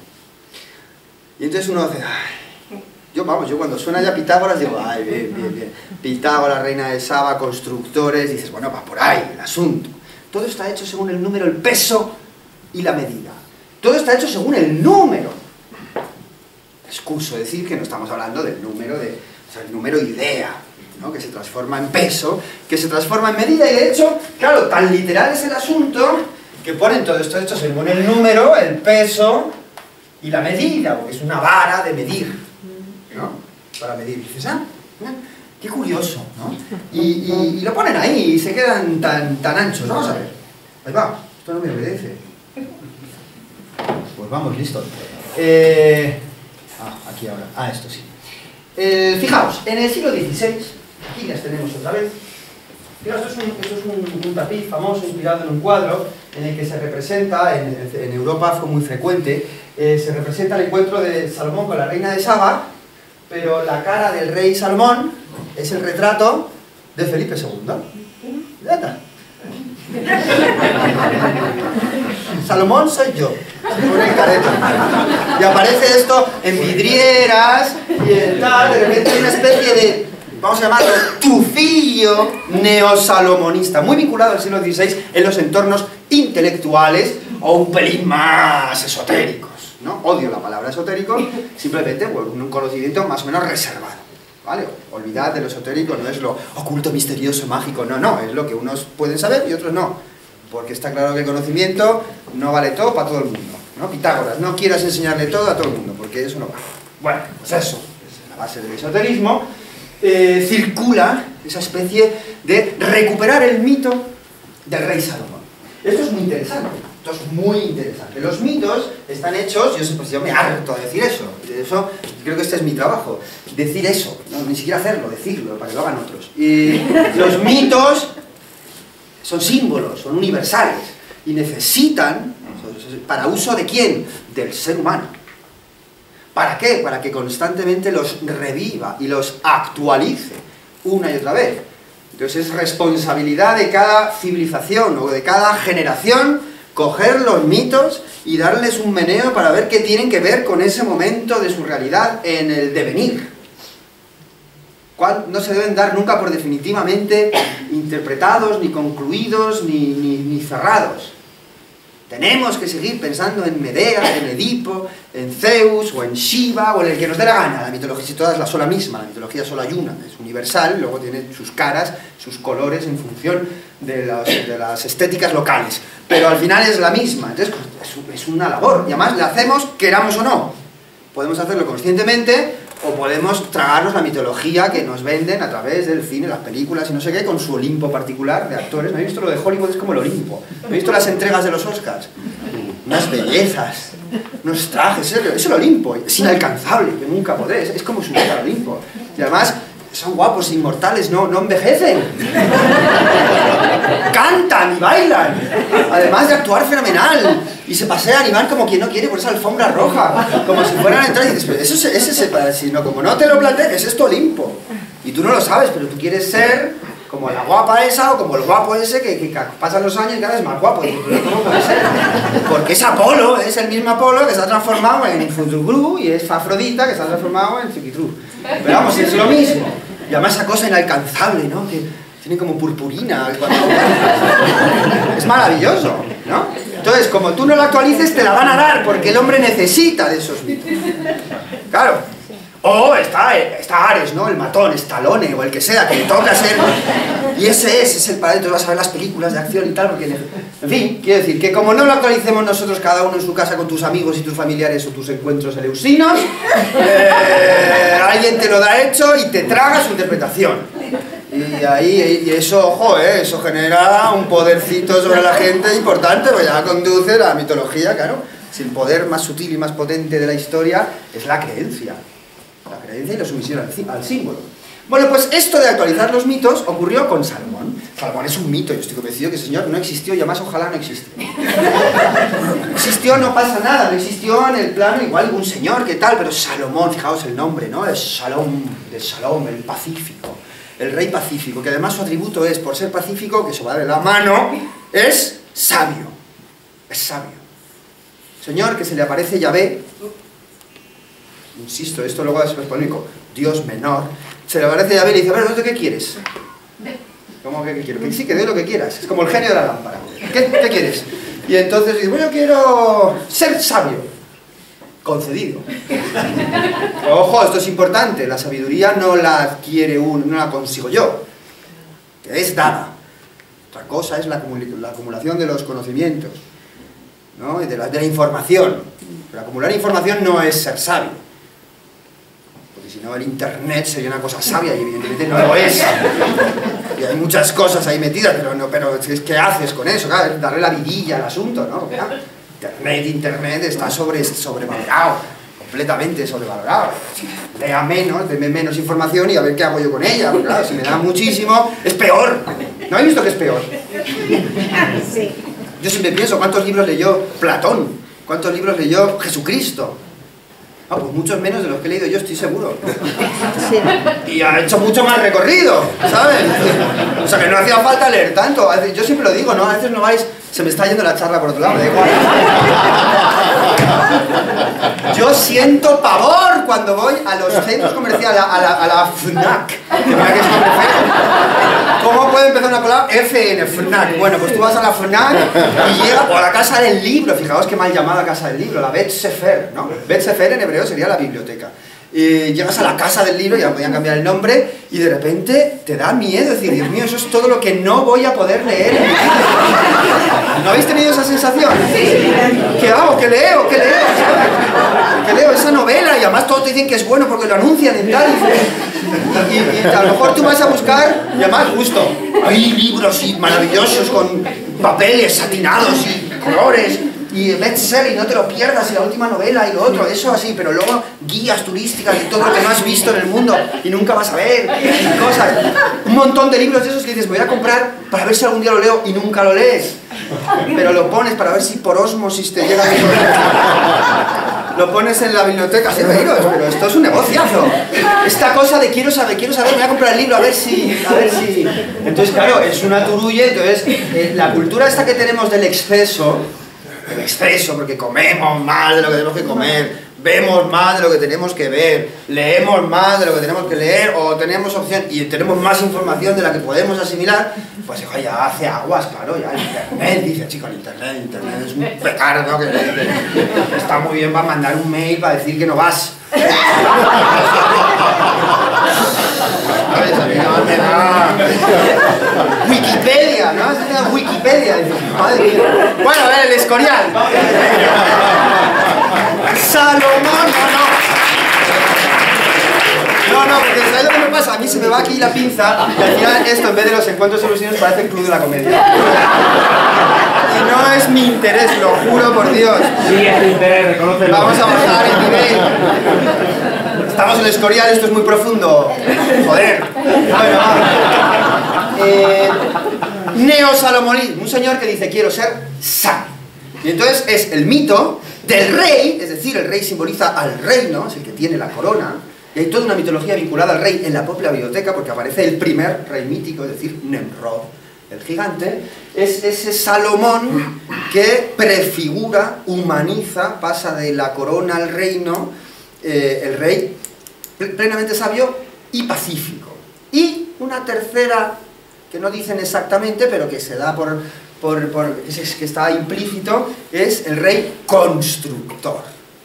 Y entonces uno hace, ay, yo vamos, yo cuando suena ya Pitágoras digo, ay, bien, bien, bien, Pitágoras, reina de Saba, constructores, dices, bueno, va por ahí el asunto. Todo está hecho según el número, el peso y la medida. Todo está hecho según el número. Excuso decir que no estamos hablando del número de, o sea, el número idea, ¿no? Que se transforma en peso, que se transforma en medida, y de hecho, claro, tan literal es el asunto que ponen todo esto hecho según el número, el peso y la medida, porque es una vara de medir, ¿no? Para medir. Y dices, ah, qué curioso, ¿no? Y, y, y lo ponen ahí y se quedan tan, tan anchos. Vamos a ver. Ahí va, esto no me obedece. Pues vamos, listo. Eh, ah, aquí ahora. Ah, esto sí. Eh, fijaos, en el siglo dieciséis, aquí las tenemos otra vez. Fijaos, esto es, un, esto es un, un tapiz famoso inspirado en un cuadro en el que se representa, en, en Europa fue muy frecuente, eh, se representa el encuentro de Salomón con la reina de Saba, pero la cara del rey Salomón es el retrato de Felipe segundo. Ya está. Salomón soy yo, se pone el careto. Y aparece esto en vidrieras, y el tal, de repente hay una especie de, vamos a llamarlo, tufillo neosalomonista, muy vinculado al siglo dieciséis en los entornos intelectuales o un pelín más esotéricos, ¿no? Odio la palabra esotérico, simplemente por un conocimiento más o menos reservado, ¿vale? Olvidad de lo esotérico, no es lo oculto, misterioso, mágico, no, no, es lo que unos pueden saber y otros no, porque está claro que el conocimiento no vale todo para todo el mundo, ¿no? Pitágoras, no quieras enseñarle todo a todo el mundo, porque eso no va. Bueno, pues eso, es la base del esoterismo. Eh, circula esa especie de recuperar el mito del rey Salomón. Esto es muy interesante, esto es muy interesante. Los mitos están hechos, yo, pues yo me harto de decir eso, de eso creo que este es mi trabajo, decir eso, no, ni siquiera hacerlo, decirlo, para que lo hagan otros. Y los mitos son símbolos, son universales, y necesitan, ¿para uso de quién? Del ser humano. ¿Para qué? Para que constantemente los reviva y los actualice una y otra vez. Entonces es responsabilidad de cada civilización o de cada generación coger los mitos y darles un meneo para ver qué tienen que ver con ese momento de su realidad en el devenir. ¿Cuál? No se deben dar nunca por definitivamente interpretados, ni concluidos, ni, ni, ni cerrados. Tenemos que seguir pensando en Medea, en Edipo, en Zeus, o en Shiva, o en el que nos dé la gana. La mitología, si toda es la sola misma, la mitología solo hay una, es universal, luego tiene sus caras, sus colores en función de, los, de las estéticas locales. Pero al final es la misma, entonces es una labor, y además la hacemos queramos o no. Podemos hacerlo conscientemente, o podemos tragarnos la mitología que nos venden a través del cine, las películas y no sé qué, con su Olimpo particular de actores. ¿Me he visto lo de Hollywood? Es como el Olimpo. ¿Me he visto las entregas de los Oscars? Unas bellezas, unos trajes, es el Olimpo, es inalcanzable, que nunca podré, es como subir al Olimpo. Y además, son guapos, inmortales, no, no envejecen. Cantan y bailan, además de actuar fenomenal. Y se pasean y van como quien no quiere por esa alfombra roja, como si fueran a entrar y dices, pero eso es, ese es el, sino como no te lo plantees, es tu Olimpo. Y tú no lo sabes, pero tú quieres ser como la guapa esa o como el guapo ese que, que pasan los años y cada vez es más guapo. Y tú, ¿cómo puede ser? Porque es Apolo, es el mismo Apolo que se ha transformado en Futugru y es Afrodita que se ha transformado en Zikitru. Pero vamos, es lo mismo. Y además esa cosa inalcanzable, ¿no? Que tiene como purpurina. Es maravilloso, ¿no? Entonces, como tú no la actualices, te la van a dar, porque el hombre necesita de esos mitos. Claro. O está, está Ares, ¿no? El matón, Stallone, o el que sea, que le toca ser... Y ese es, es el padre, tú vas a ver las películas de acción y tal, porque... En fin, quiero decir, que como no lo actualicemos nosotros cada uno en su casa con tus amigos y tus familiares o tus encuentros eleusinos, eh, alguien te lo da hecho y te traga su interpretación. Y ahí, y eso, ojo, eh, eso genera un podercito sobre la gente importante, pues ya conduce la mitología, claro. Si el poder más sutil y más potente de la historia es la creencia. La creencia y la sumisión al, al símbolo. Bueno, pues esto de actualizar los mitos ocurrió con Salomón. Salomón es un mito, yo estoy convencido que ese señor no existió y además ojalá no existió. No existió, no pasa nada, no existió en el plano igual un señor, ¿qué tal? Pero Salomón, fijaos el nombre, ¿no? Es Shalom, de Shalom, el pacífico. El rey pacífico, que además su atributo es, por ser pacífico, que se va de la mano, es sabio. Es sabio. Señor, que se le aparece Yahvé, insisto, esto luego es hispánico, Dios menor, se le aparece Yahvé y le dice, a ver, ¿tú qué quieres? ¿Cómo que qué quiero? Que sí, que dé lo que quieras, es como el genio de la lámpara. ¿Qué, qué quieres? Y entonces dice, bueno, yo quiero ser sabio. Concedido. Ojo, esto es importante, la sabiduría no la adquiere uno, no la consigo yo, es dada. Otra cosa es la, acumul la acumulación de los conocimientos, ¿no? de, la, de la información. Pero acumular información no es ser sabio, porque si no el internet sería una cosa sabia y evidentemente no lo es. Y hay muchas cosas ahí metidas, pero, no, pero ¿qué haces con eso? Claro, darle la vidilla al asunto, ¿no? Porque, claro, Internet, Internet está sobre, sobrevalorado, completamente sobrevalorado. Lea menos, deme menos información y a ver qué hago yo con ella, porque claro, si me da muchísimo, es peor. ¿No habéis visto que es peor? Sí. Yo siempre pienso, ¿cuántos libros leyó Platón? ¿Cuántos libros leyó Jesucristo? Ah, pues muchos menos de los que he leído yo, estoy seguro. Sí. Y ha hecho mucho más recorrido, ¿sabes? O sea, que no hacía falta leer tanto. Yo siempre lo digo, ¿no? A veces no vais... Se me está yendo la charla por otro lado, me da igual. Yo siento pavor cuando voy a los centros comerciales, a la, a la FNAC. Que mira que es nombre feo. ¿Cómo puede empezar una palabra? F N, FNAC. Bueno, pues tú vas a la FNAC y llegas, o a la casa del libro. Fijaos qué mal llamada casa del libro, la Bet Sefer, ¿no? Bet Sefer en hebreo sería la biblioteca. Y llegas a la casa del libro, ya podían cambiar el nombre, y de repente te da miedo, decir, Dios mío, eso es todo lo que no voy a poder leer en mi vida. ¿No habéis tenido esa sensación? ¿Qué hago? ¿Qué leo? ¿Qué leo? ¿Qué leo? Esa novela, y además todos te dicen que es bueno porque lo anuncian en tal. Y, y, y a lo mejor tú vas a buscar, y además justo, hay libros y maravillosos con papeles satinados y colores, y bestseller y no te lo pierdas, y la última novela y lo otro, eso así, pero luego guías turísticas y todo lo que no has visto en el mundo y nunca vas a ver, y cosas, un montón de libros de esos que dices, me voy a comprar para ver si algún día lo leo y nunca lo lees, pero lo pones para ver si por ósmosis te llega lo pones en la biblioteca, sí, pero, pero esto es un negociazo, esta cosa de quiero saber, quiero saber, me voy a comprar el libro a ver si, a ver si, entonces claro, es una turulla, entonces eh, la cultura esta que tenemos del exceso, el exceso, porque comemos más de lo que tenemos que comer, vemos más de lo que tenemos que ver, leemos más de lo que tenemos que leer, o tenemos opción y tenemos más información de la que podemos asimilar, pues hijo, ya hace aguas, claro, ya el internet, dice, chico, el internet, el internet es un petardo que, que, que está muy bien para mandar un mail para decir que no vas. Wikipedia, ¿no? Es Wikipedia. Madre mía. Bueno, a ver, el Escorial. Salomón, no, no. No, no, porque ¿sabes lo que me pasa? A mí se me va aquí la pinza y al final esto, en vez de los encuentros soluciones, parece el club de la comedia. Y no es mi interés, lo juro por Dios. Sí, es tu interés, reconócelo. Vamos a bajar el nivel. Estamos en el Escorial, esto es muy profundo. Joder. Bueno, va. Eh, Neosalomonismo, un señor que dice quiero ser sabio. Y entonces es el mito del rey, es decir, el rey simboliza al reino, es el que tiene la corona. Y hay toda una mitología vinculada al rey en la propia biblioteca, porque aparece el primer rey mítico, es decir, Nemrod, el gigante. Es ese Salomón que prefigura, humaniza, pasa de la corona al reino, eh, el rey plenamente sabio y pacífico. Y una tercera, que no dicen exactamente, pero que se da por, por, por que, es, que está implícito, es el rey constructor.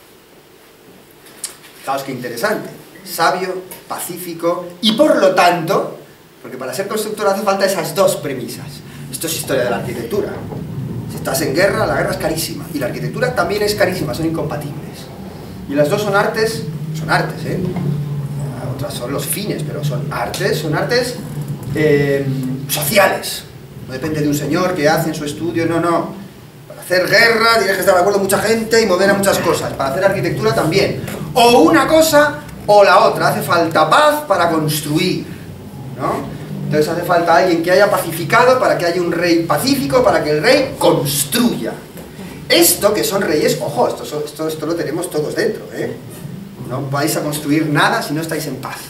Fijaos qué interesante. Sabio, pacífico y por lo tanto, porque para ser constructor hace falta esas dos premisas. Esto es historia de la arquitectura. Si estás en guerra, la guerra es carísima y la arquitectura también es carísima, son incompatibles. Y las dos son artes, son artes, ¿eh? Otras son los fines, pero son artes, son artes eh, sociales. No depende de un señor que hace en su estudio, no, no. Para hacer guerra tienes que estar de acuerdo mucha gente y mover a muchas cosas. Para hacer arquitectura también. O una cosa o la otra, hace falta paz para construir, ¿no? Entonces hace falta alguien que haya pacificado para que haya un rey pacífico, para que el rey construya. Esto que son reyes, ojo, esto, esto, esto lo tenemos todos dentro, ¿eh? No vais a construir nada si no estáis en paz.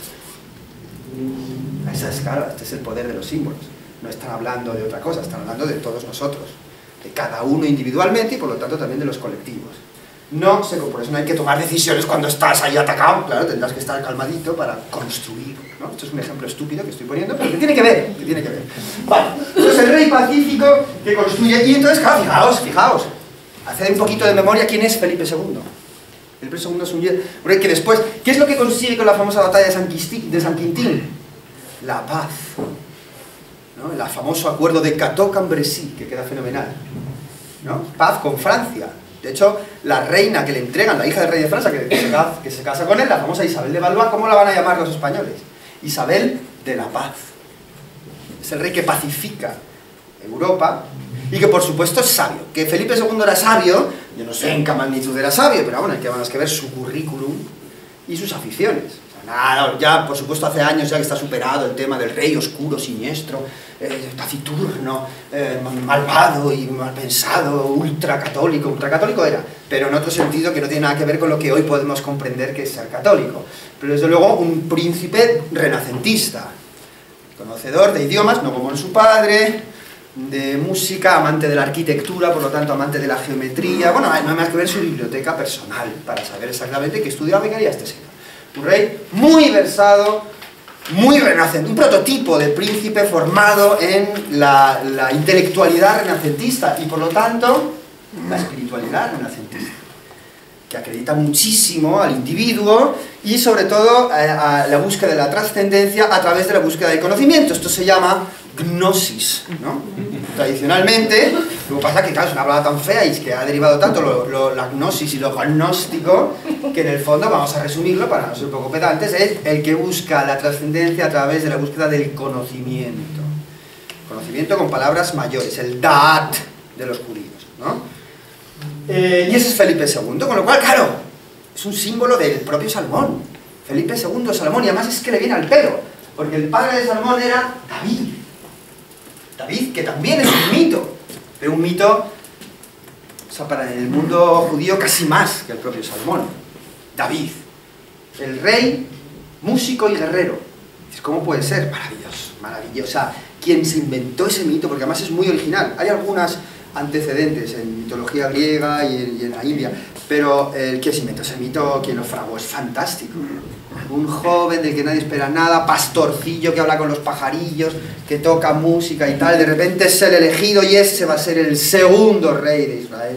Esa es, claro, este es el poder de los símbolos. No están hablando de otra cosa, están hablando de todos nosotros, de cada uno individualmente y por lo tanto también de los colectivos. No sé, por eso no hay que tomar decisiones cuando estás ahí atacado, claro, tendrás que estar calmadito para construir, ¿no? Esto es un ejemplo estúpido que estoy poniendo, pero que tiene que ver, que tiene que ver. Vale, entonces el rey pacífico que construye, y entonces, claro, fijaos, fijaos, haced un poquito de memoria quién es Felipe segundo. Felipe segundo es un rey que después, ¿qué es lo que consigue con la famosa batalla de San Quintín? De San Quintín? La paz, ¿no? El famoso acuerdo de Cateau-Cambrésis, que queda fenomenal, ¿no? Paz con Francia. De hecho, la reina que le entregan, la hija del rey de Francia, que, que, se, que se casa con él, la famosa Isabel de Valois, ¿cómo la van a llamar los españoles? Isabel de la Paz. Es el rey que pacifica Europa y que por supuesto es sabio. Que Felipe segundo era sabio, yo no sé en qué magnitud era sabio, pero bueno, hay que, hay que ver su currículum y sus aficiones. O sea, nada, ya por supuesto hace años ya que está superado el tema del rey oscuro, siniestro, eh, taciturno, eh, malvado y mal pensado, ultracatólico. Ultracatólico era, pero en otro sentido que no tiene nada que ver con lo que hoy podemos comprender que es ser católico. Pero desde luego un príncipe renacentista, conocedor de idiomas, no como en su padre, de música, amante de la arquitectura, por lo tanto amante de la geometría. Bueno, no hay más que ver su biblioteca personal para saber exactamente qué estudiaba y qué haría este señor. Un rey muy versado, muy renacentista, un prototipo de príncipe formado en la, la intelectualidad renacentista y por lo tanto la espiritualidad renacentista, que acredita muchísimo al individuo y sobre todo a, a la búsqueda de la trascendencia a través de la búsqueda del conocimiento. Esto se llama gnosis, ¿no? Tradicionalmente, lo que pasa es que claro, es una palabra tan fea y es que ha derivado tanto lo, lo, la gnosis y lo gnóstico que en el fondo, vamos a resumirlo para no ser un poco pedantes, es el que busca la trascendencia a través de la búsqueda del conocimiento. Conocimiento con palabras mayores, el da'at de los judíos, ¿no? Eh, y ese es Felipe segundo, con lo cual, claro, es un símbolo del propio Salomón. Felipe segundo, Salomón, y además es que le viene al pelo, porque el padre de Salomón era David. David, que también es un mito, pero un mito, o sea, para el mundo judío casi más que el propio Salomón. David, el rey, músico y guerrero. ¿Cómo puede ser? Maravilloso, maravilloso. O sea, quien se inventó ese mito, porque además es muy original. Hay algunas antecedentes en mitología griega y en, y en la India, pero el que se inventó ese mito, quien lo fraguó, es fantástico. Un joven del que nadie espera nada, pastorcillo que habla con los pajarillos, que toca música y tal, de repente es el elegido y ese va a ser el segundo rey de Israel,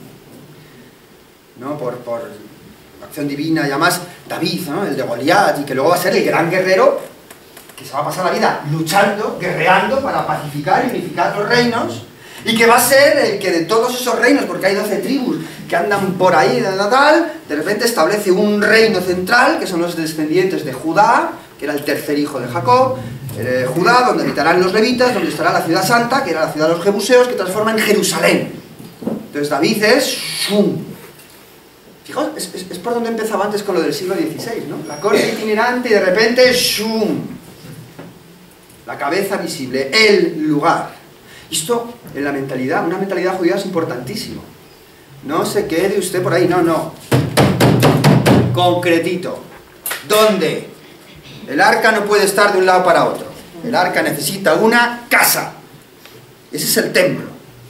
¿no? Por, por acción divina, y además David, ¿no? El de Goliat, y que luego va a ser el gran guerrero que se va a pasar la vida luchando, guerreando para pacificar y unificar los reinos, y que va a ser el que de todos esos reinos, porque hay doce tribus que andan por ahí de Natal, de repente establece un reino central, que son los descendientes de Judá, que era el tercer hijo de Jacob, eh, Judá, donde habitarán los levitas, donde estará la ciudad santa, que era la ciudad de los jebuseos, que transforma en Jerusalén. Entonces David es Shum. Fijaos, es, es, es por donde empezaba antes con lo del siglo dieciséis, ¿no? La corte itinerante y de repente Shum. La cabeza visible, el lugar. Esto en la mentalidad, una mentalidad judía es importantísimo. No se quede usted por ahí, no, no. Concretito. ¿Dónde? El arca no puede estar de un lado para otro. El arca necesita una casa. Ese es el templo.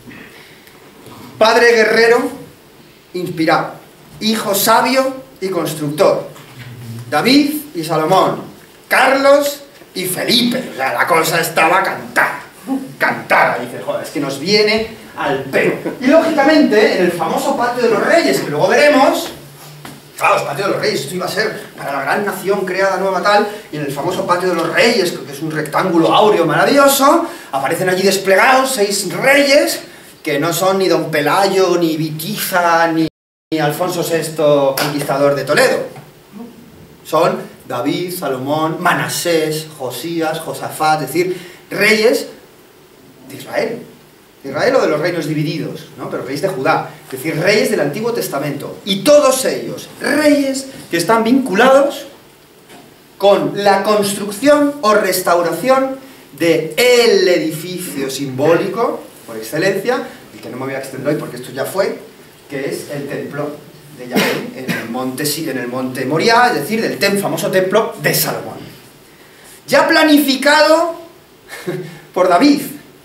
Padre guerrero, inspirado. Hijo sabio y constructor. David y Salomón. Carlos y Felipe. O sea, la cosa estaba cantada. Cantada, dice, joder, es que nos viene al pelo. Y lógicamente, en el famoso Patio de los Reyes, que luego veremos, claro, el Patio de los Reyes, esto iba a ser para la gran nación creada nueva tal, y en el famoso Patio de los Reyes, que es un rectángulo áureo maravilloso, aparecen allí desplegados seis reyes, que no son ni Don Pelayo, ni Vitiza, ni, ni Alfonso sexto, conquistador de Toledo. Son David, Salomón, Manasés, Josías, Josafat, es decir, reyes de Israel, de Israel o de los reinos divididos, ¿no? Pero reyes de Judá, es decir, reyes del Antiguo Testamento, y todos ellos, reyes que están vinculados con la construcción o restauración de el edificio simbólico, por excelencia, y que no me voy a extender hoy porque esto ya fue, que es el templo de Yahvé, en el monte, en el monte Moriah, es decir, del tem, famoso templo de Salomón. Ya planificado por David.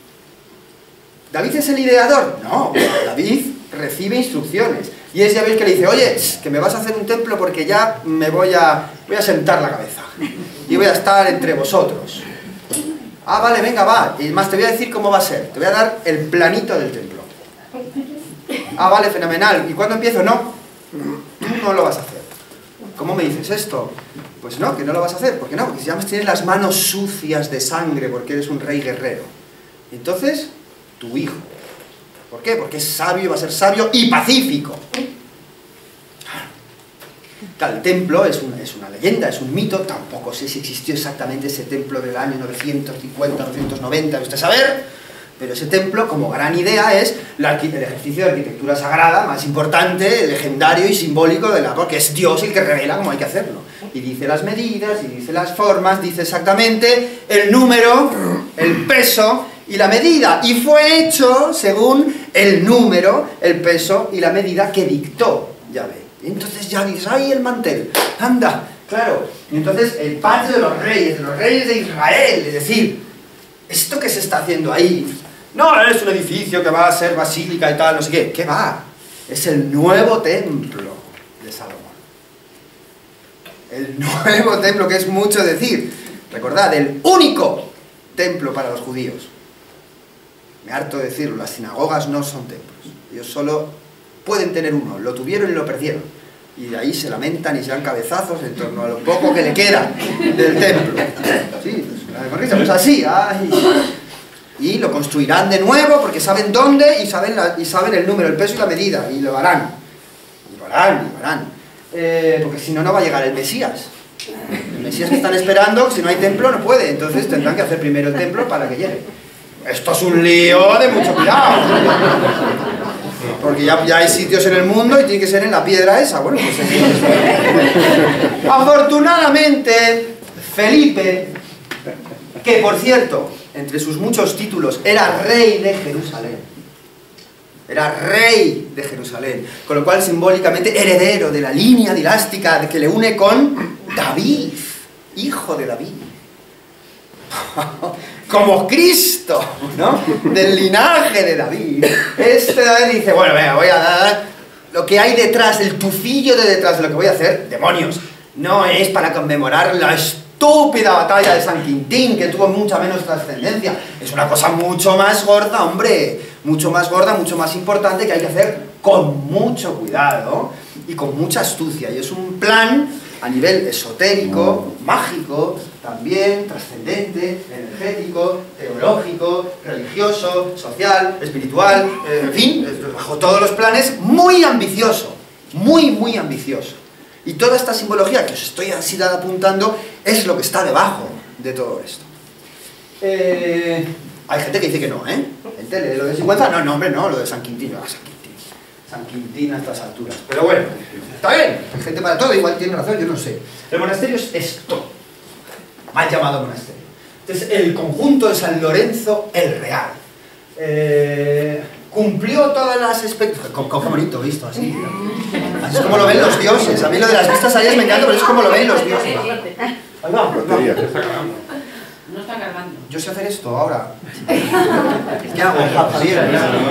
¿David es el ideador? No, David recibe instrucciones. Y es Yahvé el que le dice, oye, que me vas a hacer un templo porque ya me voy a, voy a sentar la cabeza. Y voy a estar entre vosotros. Ah, vale, venga, va. Y más te voy a decir cómo va a ser. Te voy a dar el planito del templo. Ah, vale, fenomenal. ¿Y cuándo empiezo? No, tú no lo vas a hacer. ¿Cómo me dices esto? Pues no, que no lo vas a hacer. ¿Por qué no? Porque si ya tienes las manos sucias de sangre porque eres un rey guerrero. Entonces, tu hijo. ¿Por qué? Porque es sabio y va a ser sabio y pacífico. Claro, el templo es una, es una leyenda, es un mito. Tampoco sé si existió exactamente ese templo del año novecientos cincuenta, novecientos noventa, usted saber. Pero ese templo, como gran idea, es la, el ejercicio de arquitectura sagrada más importante, legendario y simbólico de la, porque es Dios el que revela cómo hay que hacerlo. Y dice las medidas, y dice las formas, dice exactamente el número, el peso y la medida. Y fue hecho según el número, el peso y la medida que dictó Yahvé. Y entonces ya dices, ¡ay, el mantel! ¡Anda! Claro. Y entonces el patio de los reyes, de los reyes de Israel, es decir, esto que se está haciendo ahí, No es un edificio que va a ser basílica y tal, no sé qué. ¿Qué va? Es el nuevo templo de Salomón. El nuevo templo, que es mucho decir. Recordad, el único templo para los judíos. Me harto de decirlo, las sinagogas no son templos. Ellos solo pueden tener uno, lo tuvieron y lo perdieron. Y de ahí se lamentan y se dan cabezazos en torno a lo poco que le queda del templo. Sí, pues, pues así, ay. Y lo construirán de nuevo porque saben dónde y saben, la, y saben el número, el peso y la medida, y lo harán. Y lo harán, y lo harán. Eh, porque si no, no va a llegar el Mesías. El Mesías que están esperando, si no hay templo no puede, entonces tendrán que hacer primero el templo para que llegue. Esto es un lío de mucho cuidado. Porque ya, ya hay sitios en el mundo y tiene que ser en la piedra esa. Bueno, pues es... Afortunadamente, Felipe, que por cierto, entre sus muchos títulos, era rey de Jerusalén. Era rey de Jerusalén. Con lo cual, simbólicamente, heredero de la línea dinástica que le une con David, hijo de David. Como Cristo, ¿no? Del linaje de David. Este David dice, bueno, venga, voy a dar lo que hay detrás, el tufillo de detrás de lo que voy a hacer. Demonios, no es para conmemorar la estúpida batalla de San Quintín, que tuvo mucha menos trascendencia. Es una cosa mucho más gorda, hombre. Mucho más gorda, mucho más importante, que hay que hacer con mucho cuidado y con mucha astucia. Y es un plan a nivel esotérico, mágico, también trascendente, energético, teológico, religioso, social, espiritual, eh, en fin, bajo todos los planes, muy ambicioso, muy, muy ambicioso. Y toda esta simbología que os estoy así apuntando es lo que está debajo de todo esto. Eh, hay gente que dice que no, ¿eh? Gente lee lo de cincuenta, no, no, hombre, no, lo de San Quintín, no, San Quintín. San Quintín a estas alturas. Pero bueno, está bien, hay gente para todo, igual tiene razón, yo no sé. El monasterio es esto, mal llamado monasterio. Entonces, el conjunto de San Lorenzo el Real. Eh, cumplió todas las expectativas. Qué bonito visto, así. Así es como lo ven los dioses. A mí lo de las vistas aéreas me encanta, pero es como lo ven los dioses. Ahí va, ahí va. No está cargando. Yo sé hacer esto ahora. ¿Qué hago, Javier?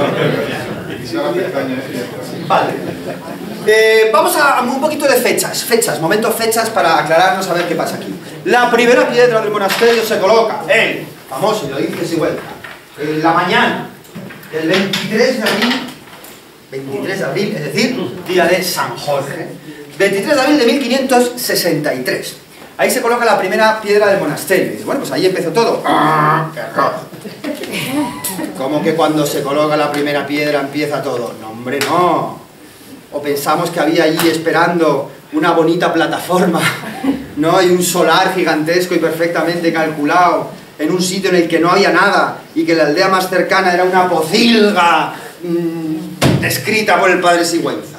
Vale. Eh, vamos a, a un poquito de fechas. Fechas, momentos fechas para aclararnos a ver qué pasa aquí. La primera piedra del monasterio se coloca en, famoso, y lo dices y vuelta, en la mañana del veintitrés de abril, veintitrés de abril, es decir, día de San Jorge, veintitrés de abril de mil quinientos sesenta y tres. Ahí se coloca la primera piedra del monasterio. Y dice, bueno, pues ahí empezó todo. ¡Ah, error! ¿Cómo que cuando se coloca la primera piedra empieza todo? No, hombre, no. O pensamos que había allí esperando una bonita plataforma, ¿no? Y un solar gigantesco y perfectamente calculado en un sitio en el que no había nada y que la aldea más cercana era una pocilga mmm, descrita por el padre Sigüenza.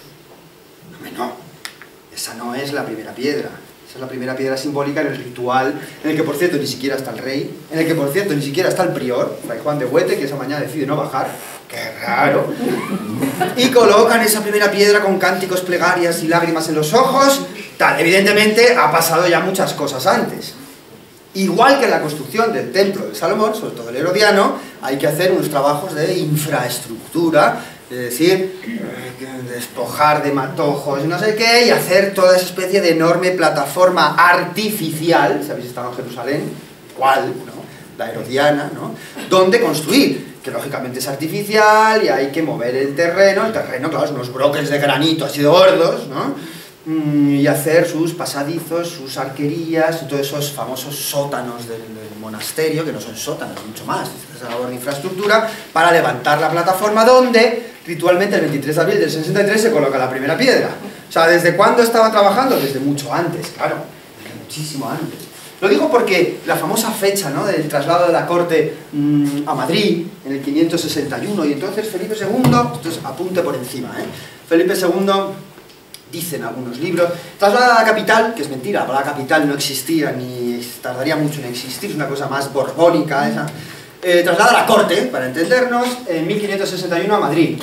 No, no. Esa no es la primera piedra. Esa es la primera piedra simbólica en el ritual, en el que por cierto ni siquiera está el rey, en el que por cierto ni siquiera está el prior, Fray Juan de Huete, que esa mañana decide no bajar, ¡qué raro! Y colocan esa primera piedra con cánticos, plegarias y lágrimas en los ojos, tal, evidentemente ha pasado ya muchas cosas antes. Igual que en la construcción del templo de Salomón, sobre todo el herodiano, hay que hacer unos trabajos de infraestructura, es decir, despojar de matojos y no sé qué, y hacer toda esa especie de enorme plataforma artificial, si habéis estado en Jerusalén, igual, ¿no? La herodiana, ¿no? Donde construir, que lógicamente es artificial y hay que mover el terreno, el terreno, claro, son unos bloques de granito así de gordos, ¿no? Y hacer sus pasadizos, sus arquerías, y todos esos famosos sótanos del, del monasterio, que no son sótanos, mucho más, es la labor de infraestructura, para levantar la plataforma donde, ritualmente, el veintitrés de abril del sesenta y tres se coloca la primera piedra. O sea, ¿desde cuándo estaban trabajando? Desde mucho antes, claro, desde muchísimo antes. Lo digo porque la famosa fecha, ¿no?, del traslado de la corte mmm, a Madrid, en el quinientos sesenta y uno, y entonces Felipe segundo, esto es apunte por encima, ¿eh? Felipe segundo... dicen algunos libros, traslada a la capital, que es mentira, la capital no existía ni tardaría mucho en existir, es una cosa más borbónica esa, eh, traslada a la corte, para entendernos, en mil quinientos sesenta y uno a Madrid.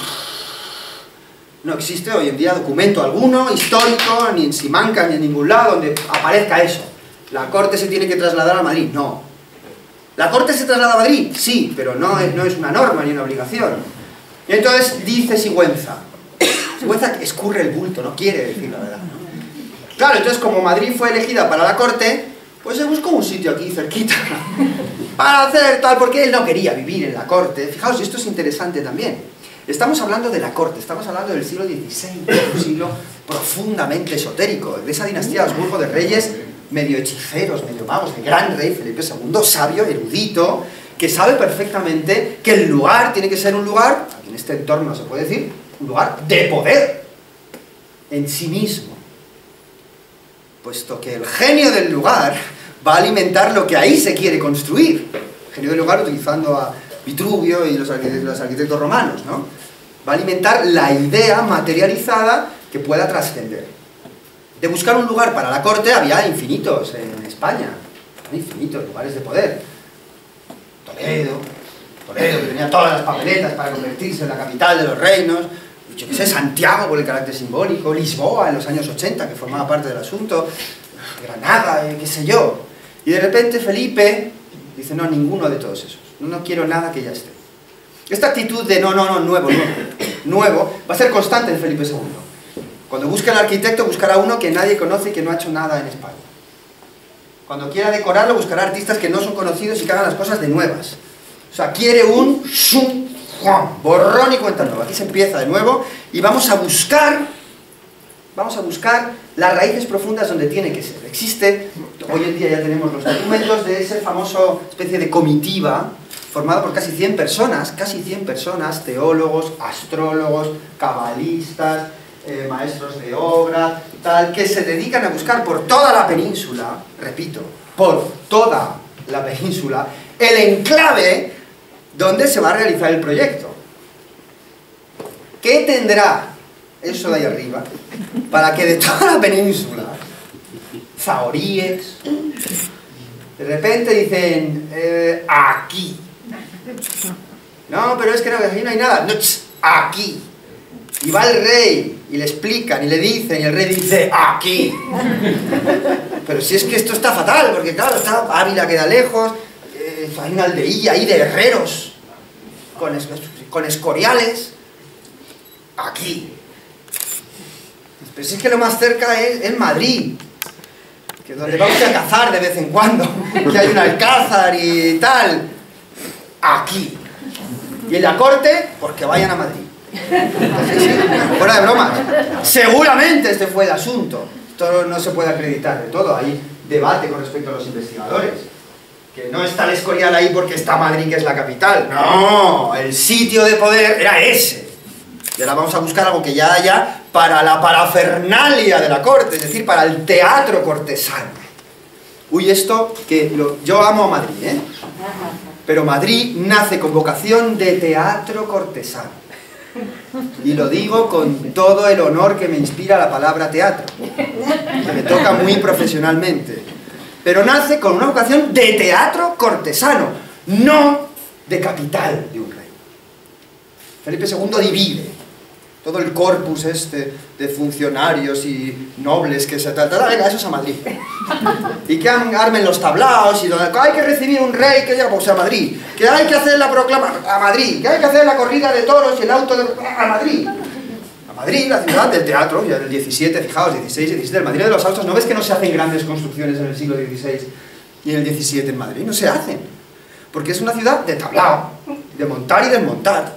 No existe hoy en día documento alguno, histórico, ni en Simancas ni en ningún lado donde aparezca eso. La corte se tiene que trasladar a Madrid, no. ¿La corte se traslada a Madrid? Sí, pero no es, no es una norma ni una obligación. Y entonces dice Sigüenza. Sigüenza escurre el bulto, no quiere decir la verdad, ¿no? Claro, entonces como Madrid fue elegida para la corte, pues se buscó un sitio aquí cerquita para hacer tal, porque él no quería vivir en la corte. Fijaos, esto es interesante también. Estamos hablando de la corte, estamos hablando del siglo dieciséis, un siglo profundamente esotérico, de esa dinastía de Habsburgo de reyes medio hechiceros, medio magos, el gran rey Felipe segundo, sabio, erudito, que sabe perfectamente que el lugar tiene que ser un lugar, aquí en este entorno se puede decir, un lugar de poder en sí mismo, puesto que el genio del lugar va a alimentar lo que ahí se quiere construir. El genio del lugar utilizando a Vitruvio y los arquitectos, los arquitectos romanos, ¿no? Va a alimentar la idea materializada que pueda trascender. De buscar un lugar para la corte había infinitos en España, infinitos lugares de poder. Toledo, Toledo que tenía todas las papeletas para convertirse en la capital de los reinos, yo qué sé, Santiago por el carácter simbólico, Lisboa en los años ochenta que formaba parte del asunto, Granada, eh, qué sé yo. Y de repente Felipe dice, no, ninguno de todos esos, no, no quiero nada que ya esté. Esta actitud de no, no, no, nuevo, nuevo, nuevo, va a ser constante en Felipe segundo. Cuando busque al arquitecto, buscará uno que nadie conoce y que no ha hecho nada en España. Cuando quiera decorarlo, buscará artistas que no son conocidos y que hagan las cosas de nuevas. O sea, quiere un shum, borrón y cuenta nueva. Aquí se empieza de nuevo y vamos a buscar, vamos a buscar las raíces profundas donde tiene que ser. Existe, hoy en día ya tenemos los documentos de ese famoso especie de comitiva formado por casi cien personas, casi cien personas, teólogos, astrólogos, cabalistas, eh, maestros de obra, tal, que se dedican a buscar por toda la península, repito, por toda la península, el enclave donde se va a realizar el proyecto. ¿Qué tendrá eso de ahí arriba para que de toda la península, zahoríes, de repente dicen, eh, aquí? No, pero es que no, aquí no hay nada. No, aquí. Y va el rey y le explican y le dicen y el rey dice, aquí. Pero si es que esto está fatal, porque claro, está Ávila queda lejos, eh, hay una aldeilla ahí de herreros con, es, con escoriales. Aquí. Pero si es que lo más cerca es, es Madrid, que es donde vamos a cazar de vez en cuando, que hay un alcázar y tal. Aquí. Y en la corte, pues que vayan a Madrid. Sí, sí, fuera de bromas. Seguramente este fue el asunto. Esto no se puede acreditar de todo. Hay debate con respecto a los investigadores. Que no está el Escorial ahí porque está Madrid, que es la capital. No, el sitio de poder era ese. Y ahora vamos a buscar algo que ya haya para la parafernalia de la corte, es decir, para el teatro cortesano. Uy, esto que lo, yo amo a Madrid, ¿eh? Pero Madrid nace con vocación de teatro cortesano. Y lo digo con todo el honor que me inspira la palabra teatro, que me toca muy profesionalmente. Pero nace con una vocación de teatro cortesano, no de capital de un rey. Felipe segundo divide todo el corpus este de funcionarios y nobles que se trata, venga, eso es a Madrid. Y que armen los tablaos y donde hay que recibir un rey que ya pues a Madrid, que hay que hacer la proclama a Madrid, que hay que hacer la corrida de toros y el auto de a Madrid. A Madrid, la ciudad del teatro, ya en el diecisiete, fijaos, dieciséis, diecisiete, el Madrid de los Austos, ¿no ves que no se hacen grandes construcciones en el siglo dieciséis y en el diecisiete en Madrid? No se hacen, porque es una ciudad de tablao, de montar y desmontar.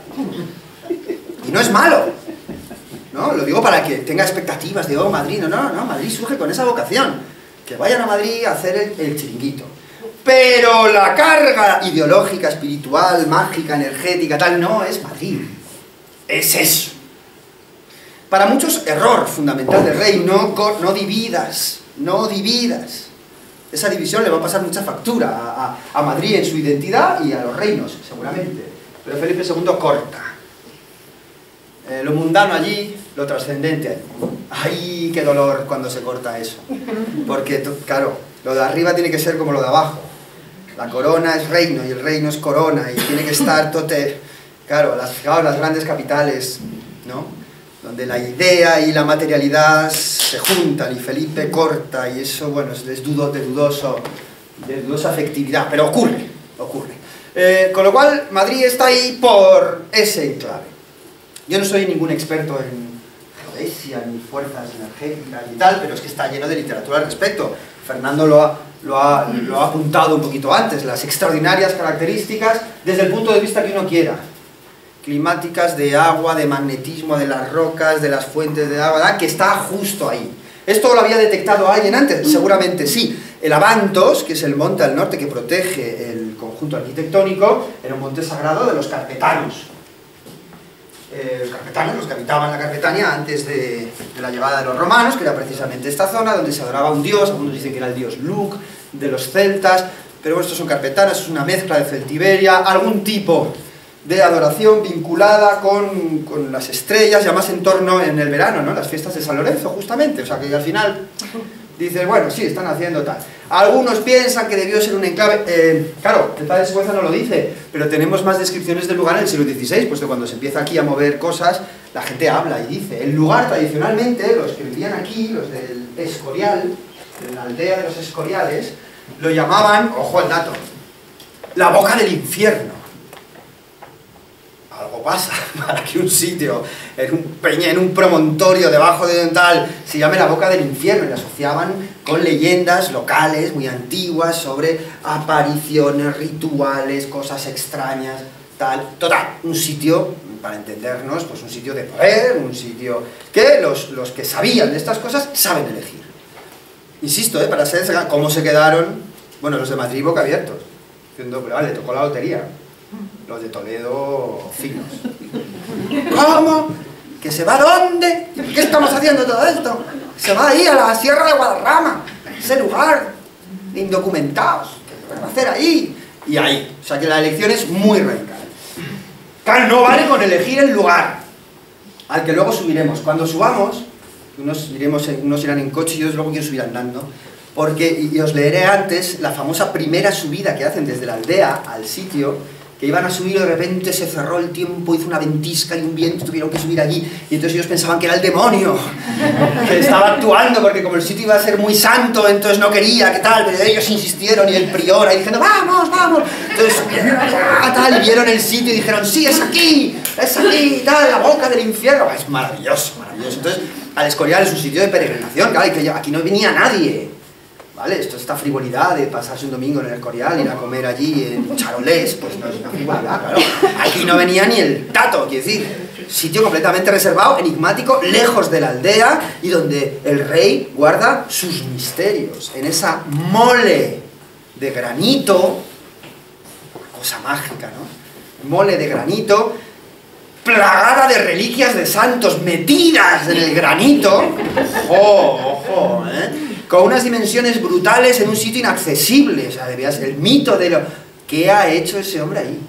Y no es malo. No, lo digo para que tenga expectativas de, oh, Madrid, no, no, no, Madrid surge con esa vocación, que vayan a Madrid a hacer el, el chiringuito. Pero la carga ideológica, espiritual, mágica, energética, tal, no es Madrid, es eso. Para muchos, error fundamental del rey, no, no dividas, no dividas. Esa división le va a pasar mucha factura a, a, a Madrid en su identidad y a los reinos, seguramente. Pero Felipe segundo corta. Eh, lo mundano allí, lo trascendente allí. ¡Ay, qué dolor cuando se corta eso! Porque, claro, lo de arriba tiene que ser como lo de abajo. La corona es reino y el reino es corona y tiene que estar tote... Claro, las, claro, las grandes capitales, ¿no? Donde la idea y la materialidad se juntan y Felipe corta y eso, bueno, es, es dudo, de, dudoso, de dudosa afectividad, pero ocurre. ocurre. Eh, con lo cual, Madrid está ahí por ese enclave. Yo no soy ningún experto en geodesia, ni fuerzas energéticas y tal, pero es que está lleno de literatura al respecto. Fernando lo ha, lo ha, lo ha apuntado un poquito antes, las extraordinarias características desde el punto de vista que uno quiera. Climáticas, de agua, de magnetismo, de las rocas, de las fuentes de agua, que está justo ahí. ¿Esto lo había detectado alguien antes? Seguramente sí. El Abantos, que es el monte al norte que protege el conjunto arquitectónico, era un monte sagrado de los carpetanos. Eh, los carpetanos, los que habitaban la Carpetania antes de, de la llegada de los romanos, que era precisamente esta zona donde se adoraba un dios. Algunos dicen que era el dios Luc, de los celtas, pero bueno, estos son carpetanos, es una mezcla de Celtiberia, algún tipo de adoración vinculada con, con las estrellas, y además en torno en el verano, ¿no? Las fiestas de San Lorenzo, justamente, o sea que al final dices, bueno, sí, están haciendo tal. Algunos piensan que debió ser un enclave, eh, claro, el padre Sigüenza no lo dice, pero tenemos más descripciones del lugar en el siglo dieciséis, pues de cuando se empieza aquí a mover cosas, la gente habla y dice, el lugar tradicionalmente, los que vivían aquí, los del Escorial, de la aldea de los Escoriales, lo llamaban, ojo al dato, la boca del infierno. Algo pasa para que un sitio, en un peña, en un promontorio debajo de un tal, se llame la boca del infierno, y la asociaban con leyendas locales muy antiguas sobre apariciones, rituales, cosas extrañas, tal. Total, un sitio, para entendernos, pues un sitio de poder, un sitio que los, los que sabían de estas cosas saben elegir. Insisto, ¿eh? Para ser, ¿cómo se quedaron? Bueno, los de Madrid boca abiertos, diciendo, pero vale, le tocó la lotería. Los de Toledo, finos. ¿Cómo? ¿Que se va a dónde? ¿Qué estamos haciendo todo esto? Se va ahí a la Sierra de Guadarrama, ese lugar de indocumentados. ¿Qué van a hacer ahí? Y ahí. O sea que la elección es muy radical. Claro, no vale con elegir el lugar al que luego subiremos. Cuando subamos, unos, iremos, unos irán en coche y otros luego quiero subir andando, porque, y os leeré antes, la famosa primera subida que hacen desde la aldea al sitio, que iban a subir y de repente se cerró el tiempo, hizo una ventisca y un viento, tuvieron que subir allí, y entonces ellos pensaban que era el demonio que estaba actuando, porque como el sitio iba a ser muy santo, entonces no quería, ¿qué tal? Pero ellos insistieron, y el prior ahí diciendo, vamos, vamos, entonces, tal, y vieron el sitio y dijeron, sí, es aquí, es aquí, tal, la boca del infierno. Es maravilloso, maravilloso. Entonces, al Escorial es un sitio de peregrinación, claro, y que aquí no venía nadie. ¿Vale? Esto, esta frivolidad de pasarse un domingo en el Escorial, ir a comer allí en charolés, pues no es una frivolidad, claro. Aquí no venía ni el tato, quiero decir, sitio completamente reservado, enigmático, lejos de la aldea, y donde el rey guarda sus misterios, en esa mole de granito, cosa mágica, ¿no? Mole de granito, plagada de reliquias de santos metidas en el granito, ojo, ojo, ¿eh? Con unas dimensiones brutales en un sitio inaccesible, o sea, debías, el mito de lo que ha hecho ese hombre ahí.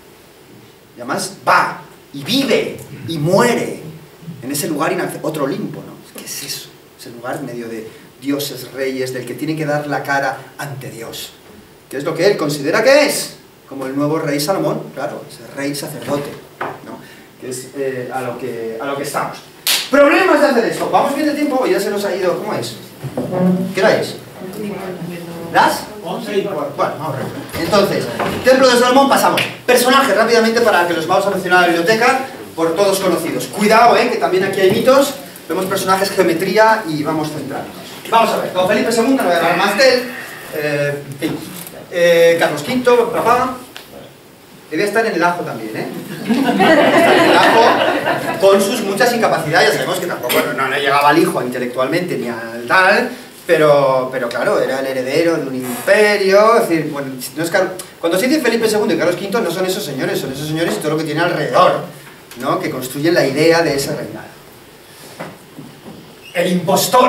Y además va, y vive, y muere en ese lugar inaccesible, otro Olimpo, ¿no? ¿Qué es eso? Ese lugar medio de dioses, reyes, del que tiene que dar la cara ante Dios. ¿Qué es lo que él considera que es? Como el nuevo rey Salomón, claro, ese rey sacerdote, ¿no? Que es eh, a, lo que, a lo que estamos. Problemas de hacer esto. ¿Vamos bien de tiempo o ya se nos ha ido? ¿Cómo es? ¿Qué hora es? ¿Las? once y cuarto. Bueno, vamos a ver. Entonces, Templo de Salomón, pasamos. Personajes, rápidamente, para que los vamos a mencionar a la biblioteca, por todos conocidos. Cuidado, eh, que también aquí hay mitos. Vemos personajes, geometría y vamos centrándonos. Vamos a ver. Don Felipe segundo, no voy a hablar más de él. Eh, en fin. Eh, Carlos quinto, papá. Debe estar en el ajo también, ¿eh? Está en el ajo, con sus muchas incapacidades. Ya sabemos que tampoco no, no llegaba al hijo intelectualmente ni al tal, pero, pero claro, era el heredero de un imperio. Es decir, bueno, no es Car... cuando se dice Felipe segundo y Carlos quinto, no son esos señores, son esos señores y todo lo que tiene alrededor, ¿no? Que construyen la idea de ese reinado. El impostor.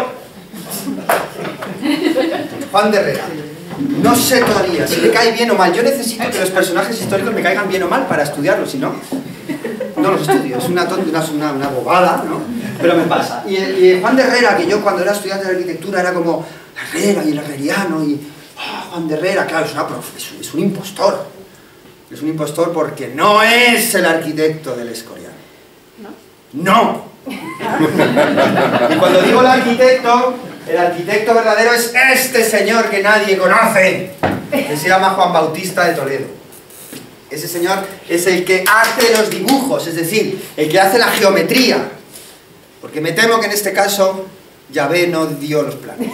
Juan de Herrera. No sé todavía si le cae bien o mal. Yo necesito que los personajes históricos me caigan bien o mal para estudiarlos, si no, no los estudio. Es una, una, una bobada, ¿no? Pero me pasa. Y, y Juan de Herrera, que yo cuando era estudiante de arquitectura era como Herrera y el herreriano y oh, Juan de Herrera, claro, es, una prof, es, un, es un impostor. Es un impostor porque no es el arquitecto del Escorial. ¿No? ¡No! Y cuando digo el arquitecto, el arquitecto verdadero es este señor que nadie conoce. que se llama Juan Bautista de Toledo. Ese señor es el que hace los dibujos, es decir, el que hace la geometría. Porque me temo que en este caso Yahvé no dio los planos.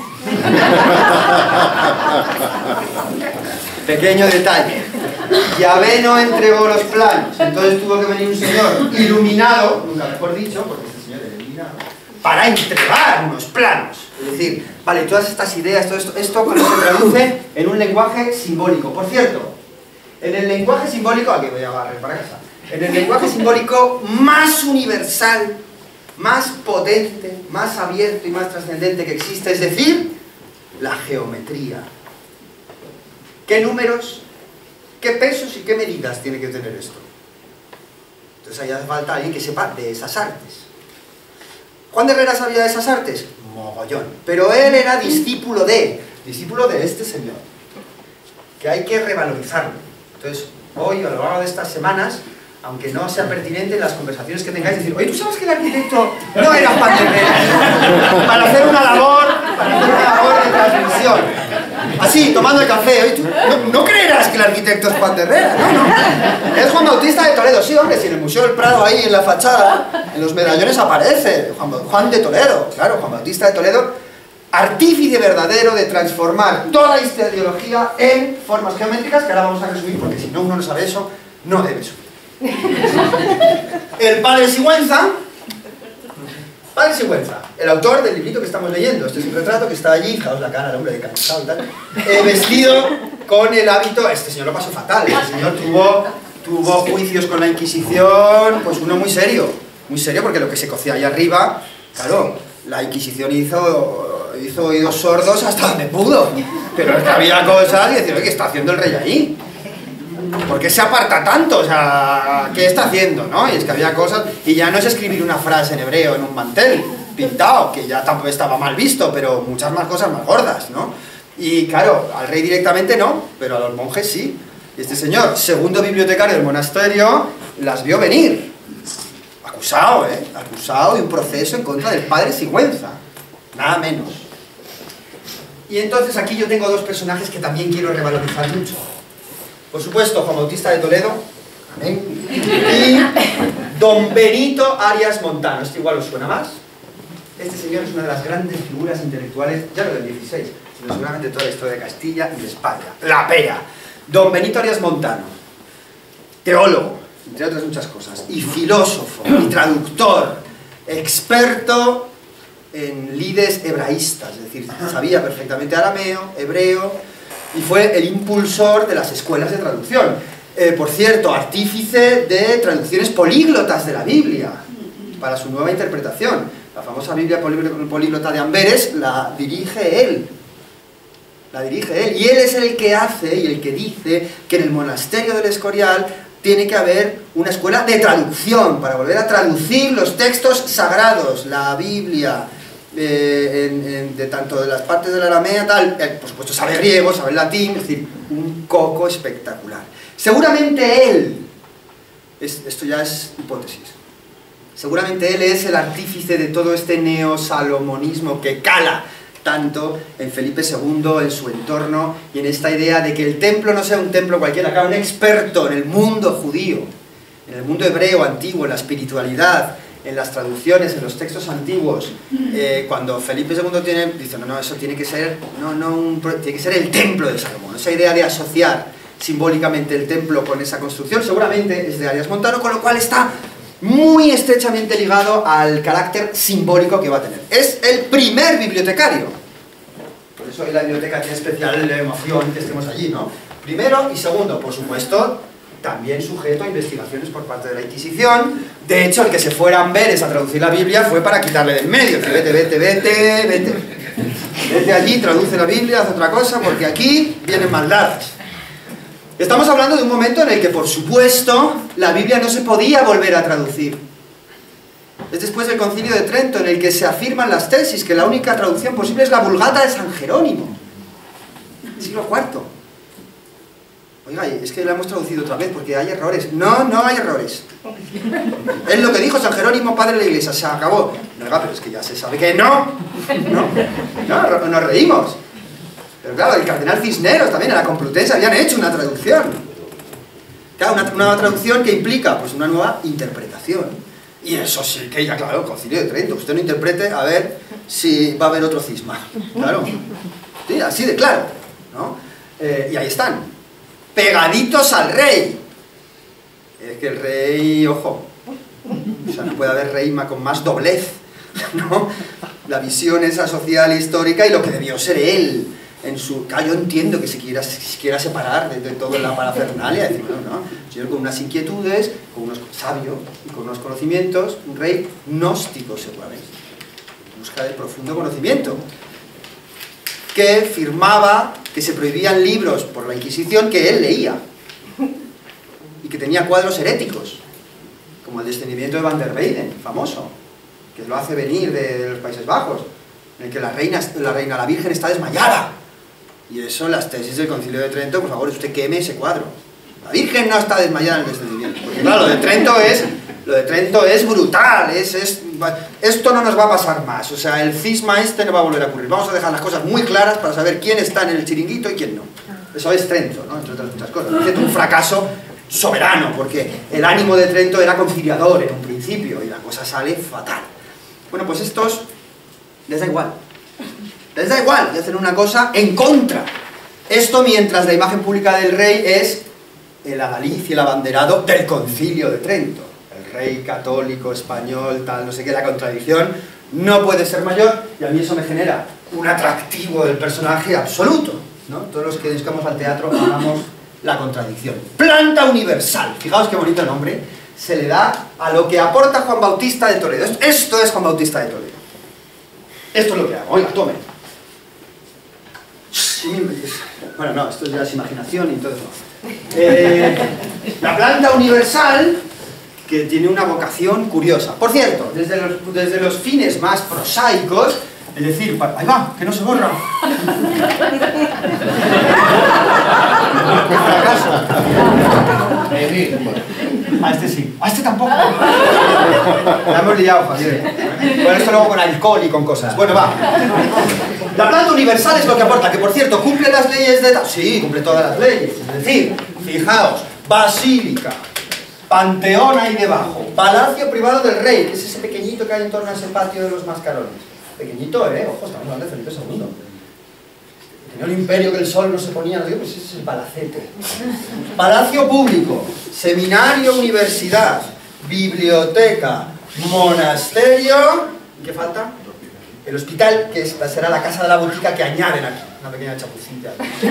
Pequeño detalle. Yahvé no entregó los planos, entonces tuvo que venir un señor iluminado, nunca mejor dicho, porque este señor era iluminado, para entregar unos planos. Es decir, vale, todas estas ideas, todo esto, esto como se traduce en un lenguaje simbólico. Por cierto, en el lenguaje simbólico, aquí voy a barrer para casa, en el lenguaje simbólico más universal, más potente, más abierto y más trascendente que existe, es decir, la geometría. ¿Qué números, qué pesos y qué medidas tiene que tener esto? Entonces ahí hace falta alguien que sepa de esas artes. ¿Juan de Herrera sabía de esas artes? Mogollón. Pero él era discípulo de, discípulo de este señor, que hay que revalorizarlo. Entonces, hoy, a lo largo de estas semanas, aunque no sea pertinente en las conversaciones que tengáis, decir, oye, ¿tú sabes que el arquitecto no era Juan de Herrera? Para hacer una labor, para hacer una labor de transmisión. Así, tomando el café, oye, ¿tú no, no creerás que el arquitecto es Juan de Herrera? No, no. Es Juan Bautista de Toledo, sí, hombre, si en el Museo del Prado, ahí en la fachada, en los medallones aparece, Juan, Juan de Toledo, claro, Juan Bautista de Toledo, artífice verdadero de transformar toda la ideología en formas geométricas, que ahora vamos a resumir, porque si no uno no sabe eso, no debe subir. El padre Sigüenza, padre Sigüenza, el autor del librito que estamos leyendo. Este es un retrato que está allí, fijaos la cara del hombre de cansado y tal, eh, vestido con el hábito. Este señor lo pasó fatal, este señor tuvo, tuvo juicios con la Inquisición, pues uno muy serio, muy serio, porque lo que se cocía ahí arriba, claro, la Inquisición hizo, hizo oídos sordos hasta donde pudo, pero es que había cosas y decir, oye, ¿qué está haciendo el rey ahí? ¿Por qué se aparta tanto? O sea, ¿qué está haciendo? ¿No? Y es que había cosas, y ya no es escribir una frase en hebreo en un mantel pintado, que ya tampoco estaba mal visto, pero muchas más cosas más gordas, ¿no? Y claro, al rey directamente no, pero a los monjes sí. Y este señor, segundo bibliotecario del monasterio, las vio venir. Acusado, ¿eh? Acusado de un proceso en contra del padre Sigüenza. Nada menos. Y entonces aquí yo tengo dos personajes que también quiero revalorizar mucho. Por supuesto, Juan Bautista de Toledo, amén, y don Benito Arias Montano. Este igual os suena más. Este señor es una de las grandes figuras intelectuales, ya no del dieciséis, sino seguramente toda la historia de Castilla y de España. La pera. Don Benito Arias Montano, teólogo, entre otras muchas cosas, y filósofo, y traductor, experto en lides hebraístas, es decir, sabía perfectamente arameo, hebreo, y fue el impulsor de las escuelas de traducción. Eh, por cierto, artífice de traducciones políglotas de la Biblia, para su nueva interpretación. La famosa Biblia políglota de Amberes la dirige él. La dirige él. Y él es el que hace y el que dice que en el monasterio del Escorial tiene que haber una escuela de traducción, para volver a traducir los textos sagrados, la Biblia, Eh, en, en, de tanto de las partes del aramea, tal, eh, por supuesto sabe griego, sabe latín, es decir, un coco espectacular. Seguramente él, es, esto ya es hipótesis, seguramente él es el artífice de todo este neosalomonismo que cala tanto en Felipe segundo, en su entorno, y en esta idea de que el templo no sea un templo cualquiera, acá un experto en el mundo judío, en el mundo hebreo antiguo, en la espiritualidad, en las traducciones, en los textos antiguos, eh, cuando Felipe segundo tiene, dice, no, no, eso tiene que ser, no, no un, tiene que ser el templo de Salomón. Esa idea de asociar simbólicamente el templo con esa construcción, seguramente es de Arias Montano, con lo cual está muy estrechamente ligado al carácter simbólico que va a tener. Es el primer bibliotecario. Por eso hoy la biblioteca tiene especial emoción que estemos allí, ¿no? Primero y segundo, por supuesto, también sujeto a investigaciones por parte de la Inquisición. De hecho, el que se fuera a Amberes a traducir la Biblia fue para quitarle de en medio. Que vete, vete, vete, vete. Vete allí, traduce la Biblia, haz otra cosa, porque aquí vienen maldades. Estamos hablando de un momento en el que, por supuesto, la Biblia no se podía volver a traducir. Es después del Concilio de Trento, en el que se afirman las tesis que la única traducción posible es la Vulgata de San Jerónimo, siglo cuarto. Oiga, es que la hemos traducido otra vez porque hay errores. No, no hay errores. Es lo que dijo San Jerónimo, padre de la Iglesia, se acabó. No, pero es que ya se sabe que no. No, no nos reímos. Pero Pero claro, el cardenal Cisneros también, en la Complutense habían hecho una traducción. Claro, una, una traducción que implica pues una nueva interpretación. Y eso sí que ya, claro, el Concilio de Trento. Usted no interprete a ver si va a haber otro cisma. Claro. Sí, así de claro, ¿no? Eh, y ahí están, pegaditos al rey. Es que el rey, ojo, o sea, no puede haber rey con más doblez, ¿no? La visión esa social e histórica y lo que debió ser él. En su... Ah, yo entiendo que se quiera, se quiera separar de, de toda la parafernalia, decir, no, no, señor con unas inquietudes, con unos sabios y con unos conocimientos, un rey gnóstico seguramente, en busca de profundo conocimiento, que firmaba que se prohibían libros por la Inquisición que él leía, y que tenía cuadros heréticos, como el Descendimiento de Van der Weyden, famoso, que lo hace venir de, de los Países Bajos, en el que la reina, la reina, la Virgen está desmayada. Y eso, las tesis del Concilio de Trento, por favor, usted queme ese cuadro. La Virgen no está desmayada en el descendimiento. Porque claro, lo de Trento es, lo de Trento es brutal, es, es, esto no nos va a pasar más. O sea, el cisma este no va a volver a ocurrir. Vamos a dejar las cosas muy claras para saber quién está en el chiringuito y quién no. Eso es Trento, ¿no? Entre otras muchas cosas. Es un fracaso soberano, porque el ánimo de Trento era conciliador en un principio, y la cosa sale fatal. Bueno, pues estos les da igual. Les da igual de hacer una cosa en contra. Esto mientras la imagen pública del rey es el adalid y el abanderado del Concilio de Trento. El rey católico, español, tal, no sé qué, la contradicción no puede ser mayor, y a mí eso me genera un atractivo del personaje absoluto, ¿no? Todos los que dedicamos al teatro amamos la contradicción. Planta universal. Fijaos qué bonito nombre se le da a lo que aporta Juan Bautista de Toledo. Esto es Juan Bautista de Toledo. Esto es lo que hago. Oiga, tomen. Bueno, no, esto ya es imaginación y todo eso. Eh, la planta universal, que tiene una vocación curiosa. Por cierto, desde los, desde los fines más prosaicos, es decir, ahí va, que no se borra. ¡Qué fracaso! A este sí. A este tampoco. La hemos liado, Javier. Bueno, esto luego con alcohol y con cosas. Bueno, va. La planta universal es lo que aporta, que por cierto, ¿cumple las leyes de... Sí, cumple todas las leyes. Es decir, fijaos, basílica, panteón ahí debajo, palacio privado del rey, que es ese pequeñito que hay en torno a ese patio de los mascarones. Pequeñito, ¿eh? Ojo, estamos hablando de Felipe segundo. Tenía un imperio que el sol no se ponía, no digo, pues ese es el palacete. Palacio público, seminario, universidad, biblioteca, monasterio... ¿Y qué falta? El hospital, que esta será la casa de la botica que añaden aquí, una pequeña chapucita.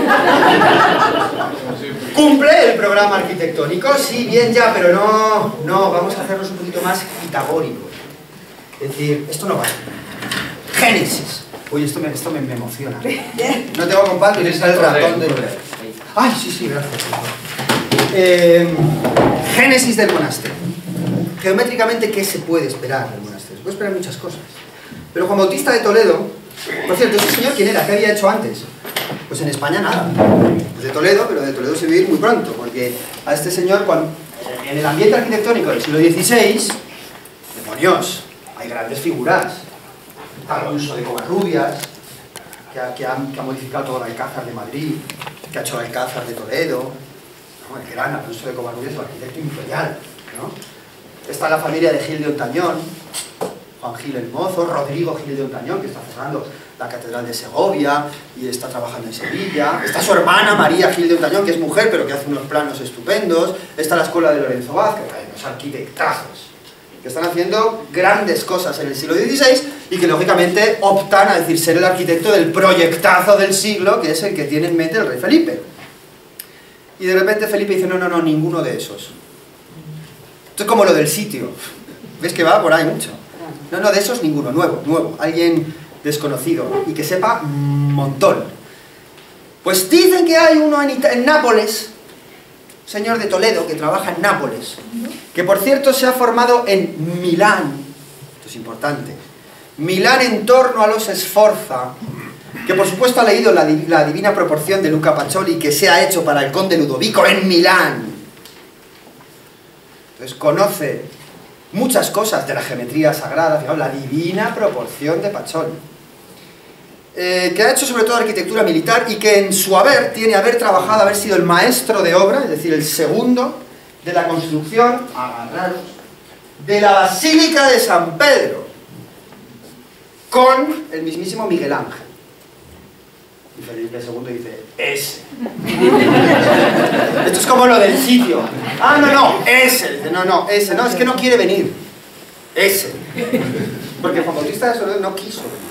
¿Cumple el programa arquitectónico? Sí, bien ya, pero no, no, vamos a hacernos un poquito más pitagóricos. Es decir, esto no va. Génesis. Uy, esto me, esto me, me emociona. No tengo compadre, es el ratón de... Ay, sí, sí, gracias. Eh, Génesis del monasterio. Geométricamente, ¿qué se puede esperar del monasterio? Se puede esperar muchas cosas. Pero Juan Bautista de Toledo, por cierto, ¿ese señor quién era? ¿Qué había hecho antes? Pues en España nada. Pues de Toledo, pero de Toledo se vive muy pronto, porque a este señor, cuando, en el ambiente arquitectónico del siglo dieciséis, demonios, hay grandes figuras. Alonso de Covarrubias, que ha, que, ha, que ha modificado todo el Alcázar de Madrid, que ha hecho el Alcázar de Toledo, ¿no? El gran Alonso de Covarrubias, el arquitecto imperial, ¿no? Está la familia de Gil de Ontañón, Juan Gil el Mozo, Rodrigo Gil de Ontañón, que está cerrando la Catedral de Segovia y está trabajando en Sevilla. Está su hermana María Gil de Ontañón, que es mujer, pero que hace unos planos estupendos. Está la escuela de Lorenzo Vázquez, que hay unos arquitectazos que están haciendo grandes cosas en el siglo dieciséis y que lógicamente optan a decir ser el arquitecto del proyectazo del siglo, que es el que tiene en mente el rey Felipe. Y de repente Felipe dice, no, no, no, ninguno de esos. Esto es como lo del sitio. ¿Ves que va por ahí mucho? No, no, de esos ninguno, nuevo, nuevo, alguien desconocido y que sepa un montón. Pues dicen que hay uno en, Ita en Nápoles, señor de Toledo, que trabaja en Nápoles, que por cierto se ha formado en Milán, esto es importante, Milán en torno a los Sforza, que por supuesto ha leído la, la Divina Proporción de Luca Pacioli, que se ha hecho para el conde Ludovico en Milán. Entonces conoce muchas cosas de la geometría sagrada, fijaos, la Divina Proporción de Pacioli. eh, que ha hecho sobre todo arquitectura militar y que en su haber tiene haber trabajado, haber sido el maestro de obra, es decir, el segundo de la construcción, agarraros, de la Basílica de San Pedro, con el mismísimo Miguel Ángel. Y Felipe segundo dice, ese. Esto es como lo del sitio. Ah, no, no, ese. Dice, no, no, ese. No, es que no quiere venir. Ese. Porque Juan Bautista de Toledo no quiso venir.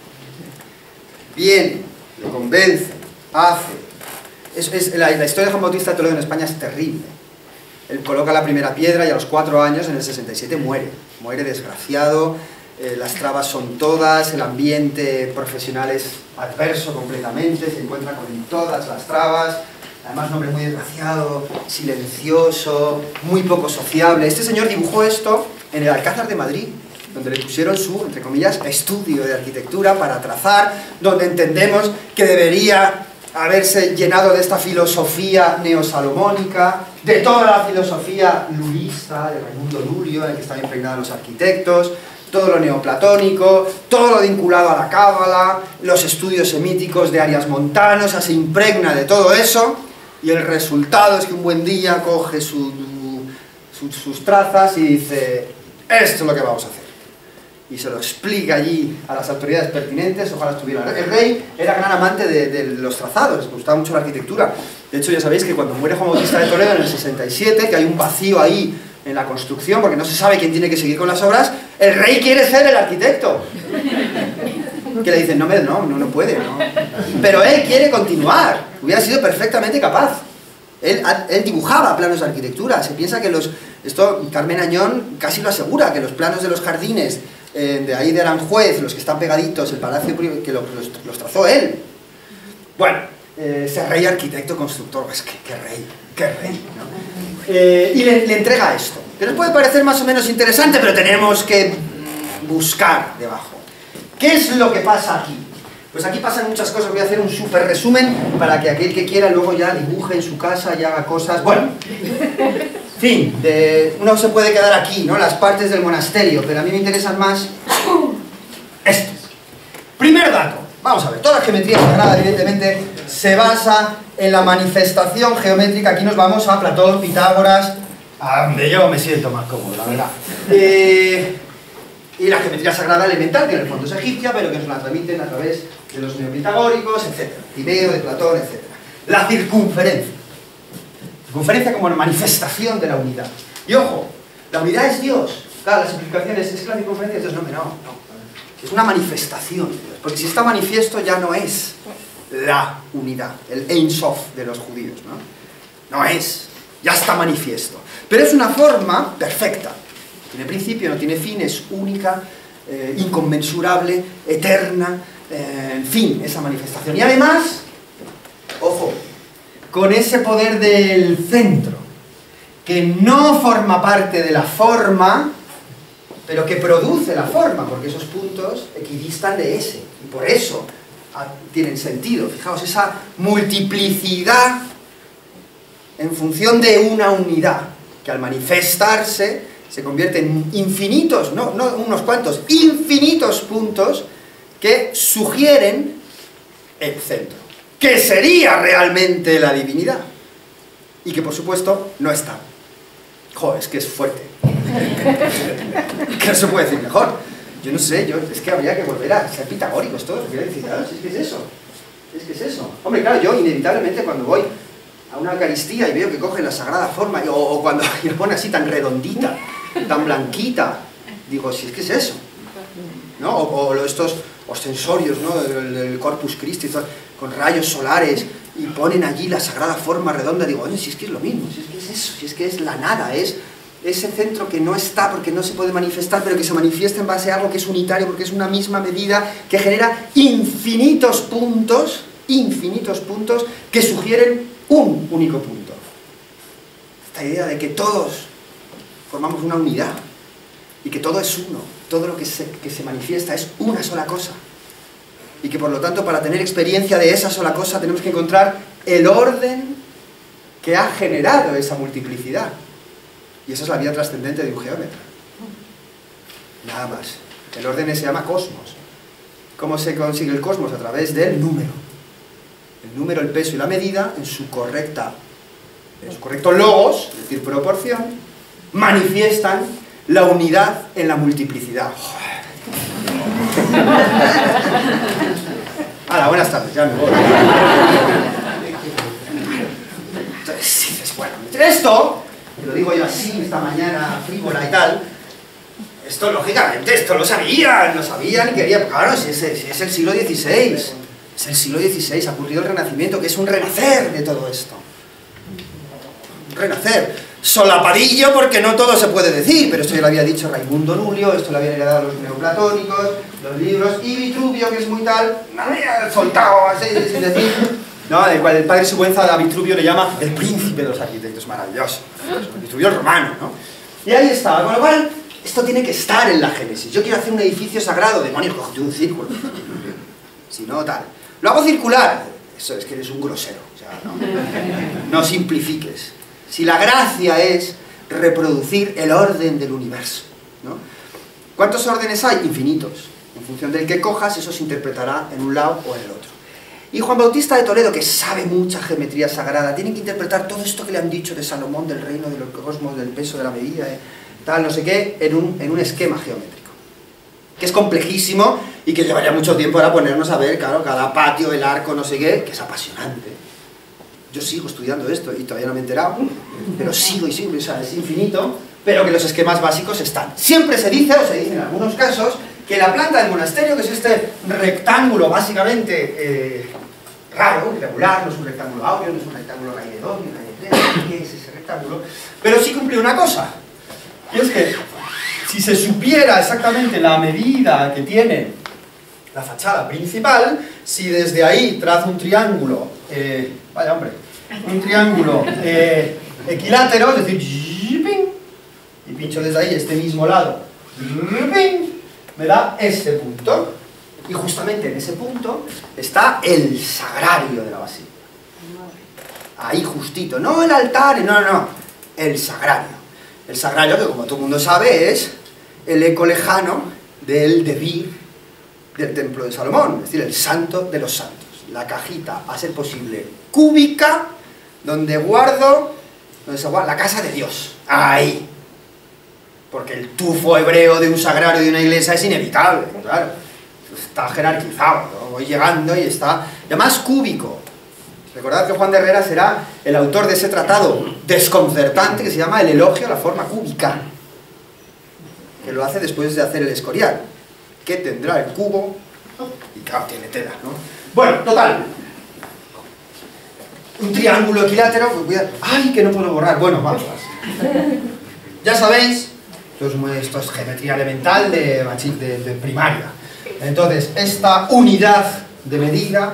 Viene, lo convence, hace. Es, es, la, la historia de Juan Bautista de Toledo en España es terrible. Él coloca la primera piedra y a los cuatro años, en el sesenta y siete, muere. Muere desgraciado. Eh, las trabas son todas, el ambiente profesional es adverso completamente, se encuentra con todas las trabas, además un hombre muy desgraciado, silencioso, muy poco sociable. Este señor dibujó esto en el Alcázar de Madrid, donde le pusieron su, entre comillas, estudio de arquitectura para trazar, donde entendemos que debería haberse llenado de esta filosofía neosalomónica, de toda la filosofía lurista, de Raimundo Lurio, en el que están impregnados los arquitectos, todo lo neoplatónico, todo lo vinculado a la cábala, los estudios semíticos de Arias Montano, o sea, se impregna de todo eso, y el resultado es que un buen día coge su, su, sus trazas y dice, esto es lo que vamos a hacer. Y se lo explica allí a las autoridades pertinentes, ojalá estuviera. El rey era gran amante de, de los trazados, le gustaba mucho la arquitectura. De hecho, ya sabéis que cuando muere Juan Bautista de Toledo en el sesenta y siete, que hay un vacío ahí en la construcción, porque no se sabe quién tiene que seguir con las obras, el rey quiere ser el arquitecto. Que le dicen, no, no, no, no puede, no. Pero él quiere continuar, hubiera sido perfectamente capaz. Él, él dibujaba planos de arquitectura, se piensa que los... Esto, Carmen Añón casi lo asegura, que los planos de los jardines, eh, de ahí de Aranjuez, los que están pegaditos, el palacio, que los, los, los trazó él. Bueno, eh, ese rey arquitecto constructor, pues qué, qué rey, qué rey, ¿no? Eh, y le, le entrega esto, que nos puede parecer más o menos interesante, pero tenemos que buscar debajo. ¿Qué es lo que pasa aquí? Pues aquí pasan muchas cosas, voy a hacer un súper resumen para que aquel que quiera luego ya dibuje en su casa y haga cosas. Bueno, en fin, de, uno se puede quedar aquí, ¿no? Las partes del monasterio, pero a mí me interesan más estos. Primer dato, vamos a ver, toda la geometría sagrada evidentemente se basa en la manifestación geométrica. Aquí nos vamos a Platón, Pitágoras, a donde yo me siento más cómodo, la verdad. Eh, y la geometría sagrada elemental, que en el fondo es egipcia, pero que nos la transmiten a través de los neopitagóricos, etcétera. Timeo, de Platón, etcétera. La circunferencia. Circunferencia como manifestación de la unidad. Y ojo, la unidad es Dios. Claro, las implicaciones es que la circunferencia es Dios. No, no, no. Es una manifestación de Dios. Porque si está manifiesto ya no es la unidad, el Ein Sof de los judíos, ¿no? No es, ya está manifiesto. Pero es una forma perfecta. Tiene principio, no tiene fin, es única, eh, inconmensurable, eterna, eh, en fin, esa manifestación. Y además, ojo, con ese poder del centro, que no forma parte de la forma, pero que produce la forma, porque esos puntos equidistan de ese, y por eso tienen sentido. Fijaos, esa multiplicidad en función de una unidad, que al manifestarse se convierte en infinitos, no, no unos cuantos, infinitos puntos que sugieren el centro, que sería realmente la divinidad, y que por supuesto no está. Joder, es que es fuerte. Que no se puede decir mejor. Yo no sé, yo, es que habría que volver a ser pitagóricos todos, quiero decir, claro, si es que es eso, es que es eso. Hombre, claro, yo inevitablemente cuando voy a una Eucaristía y veo que coge la sagrada forma, o, o cuando la pone así tan redondita, tan blanquita, digo, si es que es eso, ¿no? O, o estos ostensorios, ¿no? El, el Corpus Christi, con rayos solares, y ponen allí la sagrada forma redonda, digo, oye, si es que es lo mismo, si es que es eso, si es que es la nada, es ese centro que no está porque no se puede manifestar, pero que se manifiesta en base a algo que es unitario, porque es una misma medida que genera infinitos puntos, infinitos puntos que sugieren un único punto. Esta idea de que todos formamos una unidad y que todo es uno, todo lo que se, que se manifiesta es una sola cosa, y que por lo tanto para tener experiencia de esa sola cosa tenemos que encontrar el orden que ha generado esa multiplicidad. Y esa es la vida trascendente de un geómetra. Nada más. El orden se llama cosmos. cómo se consigue el cosmos a través del número. El número, el peso y la medida, en su correcta, en su correcto logos, es decir, proporción, manifiestan la unidad en la multiplicidad. Hola, buenas tardes, ya me voy. Entonces dices, bueno, esto, y lo digo yo así, esta mañana frívola y tal, esto, lógicamente, esto lo sabían, lo sabían y querían, claro, si es, si es el siglo dieciséis, es el siglo dieciséis, ha ocurrido el Renacimiento, que es un renacer de todo esto. Un renacer. Solapadillo, porque no todo se puede decir, pero esto ya lo había dicho Raimundo Lulio, esto lo habían heredado los neoplatónicos, los libros, y Vitruvio, que es muy tal, no había soltado así, sin decir, ¿no? El cual el padre Sigüenza a Vitruvio le llama el príncipe de los arquitectos, maravilloso, Vitruvio romano, ¿no? Y ahí estaba, con lo cual, esto tiene que estar en la Génesis. Yo quiero hacer un edificio sagrado, demonios, cógete un círculo, si no, tal. Lo hago circular, eso es que eres un grosero, o sea, no, no simplifiques. Si la gracia es reproducir el orden del universo, ¿no? ¿Cuántos órdenes hay? Infinitos. En función del que cojas, eso se interpretará en un lado o en el otro. Y Juan Bautista de Toledo, que sabe mucha geometría sagrada, tiene que interpretar todo esto que le han dicho de Salomón, del reino, de los cosmos, del peso, de la medida, de tal, no sé qué, en un, en un esquema geométrico. Que es complejísimo y que llevaría mucho tiempo ahora ponernos a ver, claro, cada patio, el arco, no sé qué, que es apasionante. Yo sigo estudiando esto y todavía no me he enterado, pero sigo y sigo, o sea, es infinito, pero que los esquemas básicos están. Siempre se dice, o se dice en algunos casos, que la planta del monasterio, que es este rectángulo básicamente eh, raro, irregular, no es un rectángulo áureo, no es un rectángulo raíz de dos, ni raíz de tres, ¿qué es ese rectángulo? Pero sí cumple una cosa, y es que si se supiera exactamente la medida que tiene la fachada principal, si desde ahí trazo un triángulo, eh, vaya hombre, un triángulo eh, equilátero, es decir, y pincho desde ahí este mismo lado, me da este punto, y justamente en ese punto está el sagrario de la basílica. Ahí justito, no el altar, no, no, el sagrario. El sagrario, que como todo el mundo sabe, es el eco lejano del devir del templo de Salomón, es decir, el santo de los santos. La cajita, a ser posible, cúbica, donde guardo, donde se guarda la casa de Dios. Ahí. Porque el tufo hebreo de un sagrario de una iglesia es inevitable, claro. Está jerarquizado, ¿no? Voy llegando y está, y además cúbico. Recordad que Juan de Herrera será el autor de ese tratado desconcertante que se llama El elogio a la forma cúbica, que lo hace después de hacer el Escorial, que tendrá el cubo, y claro, tiene tela, ¿no? Bueno, total. Un triángulo equilátero, pues voy a... ¡Ay, que no puedo borrar! Bueno, vamos. Ya sabéis, esto es, muy, esto es geometría elemental de, de, de primaria. Entonces, esta unidad de medida,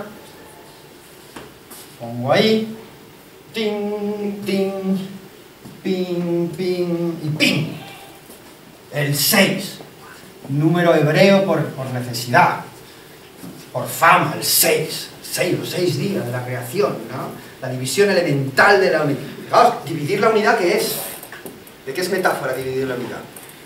pongo ahí, ting, ting, ping, ping y ping. El seis. Número hebreo por, por necesidad, por fama, el seis, seis, los seis días de la creación, ¿no? La división elemental de la unidad. Fijaos, dividir la unidad, ¿qué es? ¿De qué es metáfora dividir la unidad?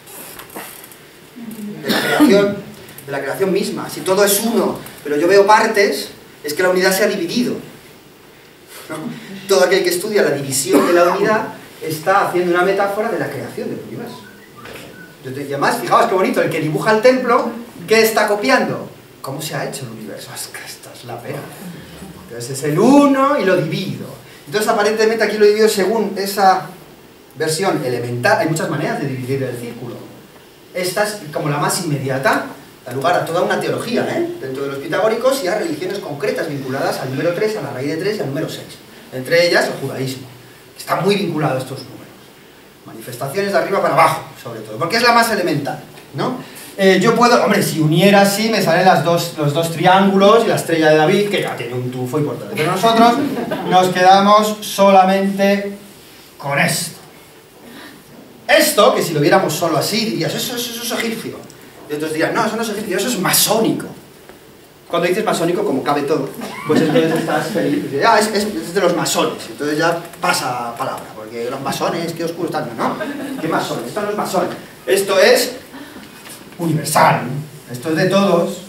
De la creación, de la creación misma. Si todo es uno, pero yo veo partes, es que la unidad se ha dividido, ¿no? Todo aquel que estudia la división de la unidad está haciendo una metáfora de la creación del universo. Y además, fijaos qué bonito, el que dibuja el templo, ¿qué está copiando? ¿Cómo se ha hecho el universo? Es que esta es la pena. Entonces es el uno y lo divido. Entonces aparentemente aquí lo divido según esa versión elemental. Hay muchas maneras de dividir el círculo. Esta es como la más inmediata, da lugar a toda una teología, ¿eh? Dentro de los pitagóricos y a religiones concretas vinculadas al número tres, a la raíz de tres y al número seis. Entre ellas el judaísmo. Está muy vinculado a estos números. Manifestaciones de arriba para abajo, sobre todo, porque es la más elemental, ¿no? Eh, yo puedo, hombre, si uniera así, me salen las dos, los dos triángulos y la estrella de David, que ya tiene un tufo importante. Pero nosotros nos quedamos solamente con esto. Esto, que si lo viéramos solo así, dirías, eso, eso, eso es egipcio. Y otros dirían, no, eso no es egipcio, eso es masónico. Cuando dices masónico, como cabe todo, pues entonces estás feliz. Ah, es, es, es de los masones, entonces ya pasa palabra, porque los masones, qué oscuros están, ¿no? ¿Qué masones? Esto no es masón. Esto es universal, esto es de todos,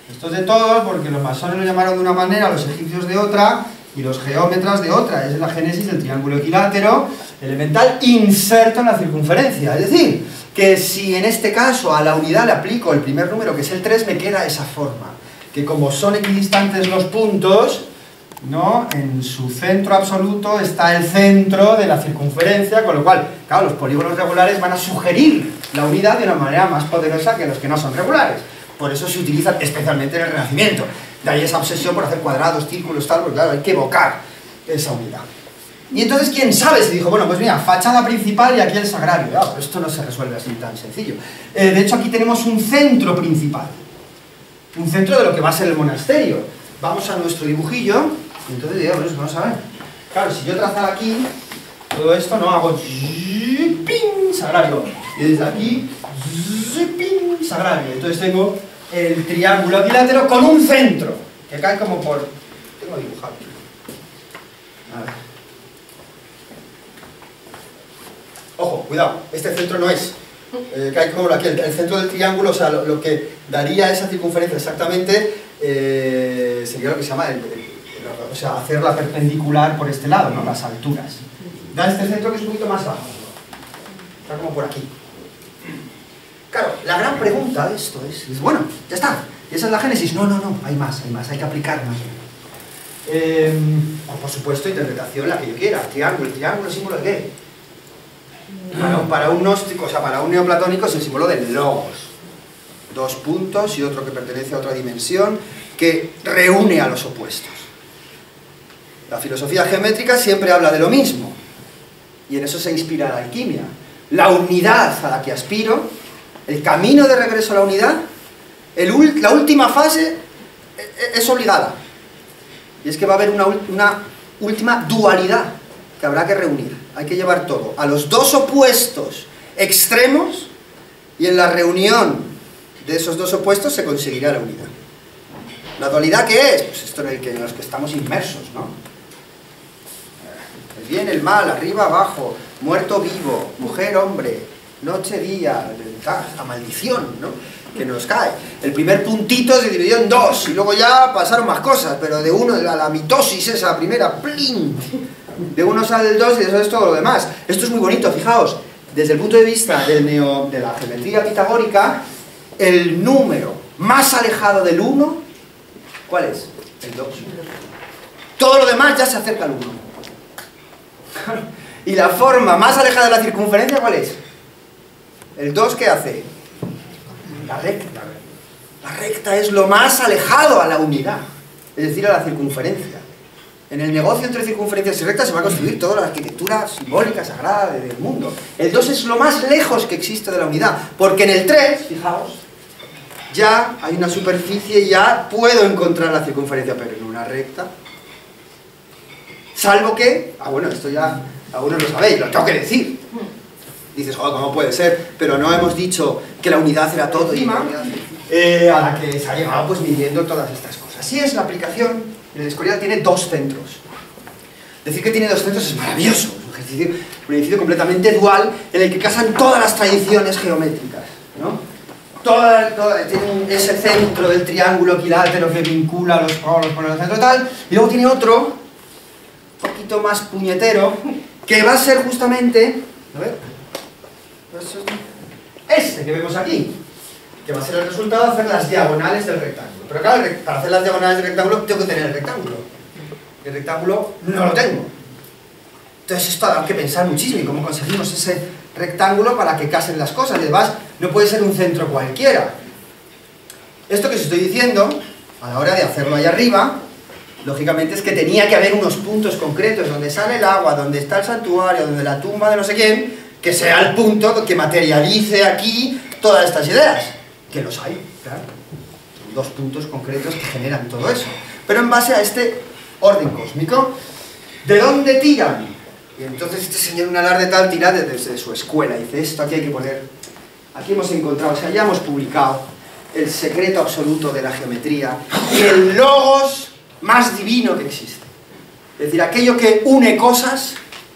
Esto es de todos porque los masones lo llamaron de una manera, los egipcios de otra y los geómetras de otra. Es la génesis del triángulo equilátero elemental inserto en la circunferencia. Es decir, que si en este caso a la unidad le aplico el primer número, que es el tres, me queda esa forma. Que como son equidistantes los puntos, ¿no?, en su centro absoluto está el centro de la circunferencia, con lo cual, claro, los polígonos regulares van a sugerir la unidad de una manera más poderosa que los que no son regulares. Por eso se utilizan especialmente en el Renacimiento. De ahí esa obsesión por hacer cuadrados, círculos, tal, porque claro, hay que evocar esa unidad. Y entonces, ¿quién sabe? Se dijo, bueno, pues mira, fachada principal y aquí el sagrario. Claro, pero esto no se resuelve así tan sencillo. Eh, de hecho, aquí tenemos un centro principal. Un centro de lo que va a ser el monasterio. Vamos a nuestro dibujillo, y entonces digamos, pues, vamos a ver. Claro, si yo trazara aquí, todo esto, no hago ¡ping! Sagrario. Y desde aquí, ¡ping! Sagrario. Entonces tengo el triángulo equilátero con un centro, que cae como por... Tengo dibujado aquí. A ver. Ojo, cuidado, este centro no es, eh, cae como aquí, el, el centro del triángulo, o sea, lo, lo que daría esa circunferencia exactamente eh, sería lo que se llama, el, el, el, o sea, hacerla perpendicular por este lado, ¿no?, las alturas. Da este centro que es un poquito más bajo, está como por aquí. Claro, la gran pregunta de esto es, es bueno, ya está, esa es la génesis. No, no, no, hay más, hay más, hay que aplicar más. Eh, o por supuesto, interpretación la que yo quiera, triángulo, el triángulo, símbolo de qué. Para un, para un gnóstico, o sea, para un neoplatónico es el símbolo del logos. Dos puntos y otro que pertenece a otra dimensión que reúne a los opuestos. La filosofía geométrica siempre habla de lo mismo. Y en eso se inspira la alquimia. La unidad a la que aspiro, el camino de regreso a la unidad, el, la última fase es obligada. Y es que va a haber una, una última dualidad que habrá que reunir. Hay que llevar todo a los dos opuestos extremos y en la reunión de esos dos opuestos se conseguirá la unidad. ¿La dualidad qué es? Pues esto en el que, en los que estamos inmersos, ¿no? El bien, el mal, arriba, abajo, muerto, vivo, mujer, hombre, noche, día, la maldición, ¿no?, que nos cae. El primer puntito se dividió en dos y luego ya pasaron más cosas, pero de uno, la, la mitosis esa primera, ¡plin!, de uno sale el dos y eso es todo lo demás. Esto es muy bonito, fijaos, desde el punto de vista del neo, de la geometría pitagórica, el número más alejado del uno, ¿cuál es? El dos. Todo lo demás ya se acerca al uno. Y la forma más alejada de la circunferencia, ¿cuál es? El dos, ¿qué hace? La recta. La recta es lo más alejado a la unidad, es decir, a la circunferencia. En el negocio entre circunferencias y rectas se va a construir toda la arquitectura simbólica, sagrada del mundo. El dos es lo más lejos que existe de la unidad, porque en el tres, fijaos, ya hay una superficie y ya puedo encontrar la circunferencia, pero en una recta, salvo que, ah bueno, esto ya algunos lo sabéis, lo tengo que decir. Dices, joder, ¿cómo puede ser? Pero no hemos dicho que la unidad era todo y eh, a la que se ha llegado pues midiendo todas estas cosas. Así es la aplicación. El Escorial tiene dos centros. Decir que tiene dos centros es maravilloso. Es un ejercicio, un edificio completamente dual en el que casan todas las tradiciones geométricas, ¿no? Toda, toda, tiene un, ese centro del triángulo equilátero que vincula los polos con el centro tal, y luego tiene otro, un poquito más puñetero, que va a ser justamente, a ver, este que vemos aquí, que va a ser el resultado de hacer las diagonales del rectángulo. Pero claro, para hacer las diagonales del rectángulo tengo que tener el rectángulo. El rectángulo no lo tengo. Entonces esto hay que pensar muchísimo y cómo conseguimos ese rectángulo para que casen las cosas. Y además, no puede ser un centro cualquiera. Esto que os estoy diciendo, a la hora de hacerlo ahí arriba, lógicamente es que tenía que haber unos puntos concretos donde sale el agua, donde está el santuario, donde la tumba de no sé quién, que sea el punto que materialice aquí todas estas ideas. Que los hay, claro. Son dos puntos concretos que generan todo eso. Pero en base a este orden cósmico, ¿de dónde tiran? Y entonces este señor, un alarde tal, tira desde su escuela. Dice, esto aquí hay que poner... Aquí hemos encontrado, o sea, ya hemos publicado el secreto absoluto de la geometría y el logos más divino que existe. Es decir, aquello que une cosas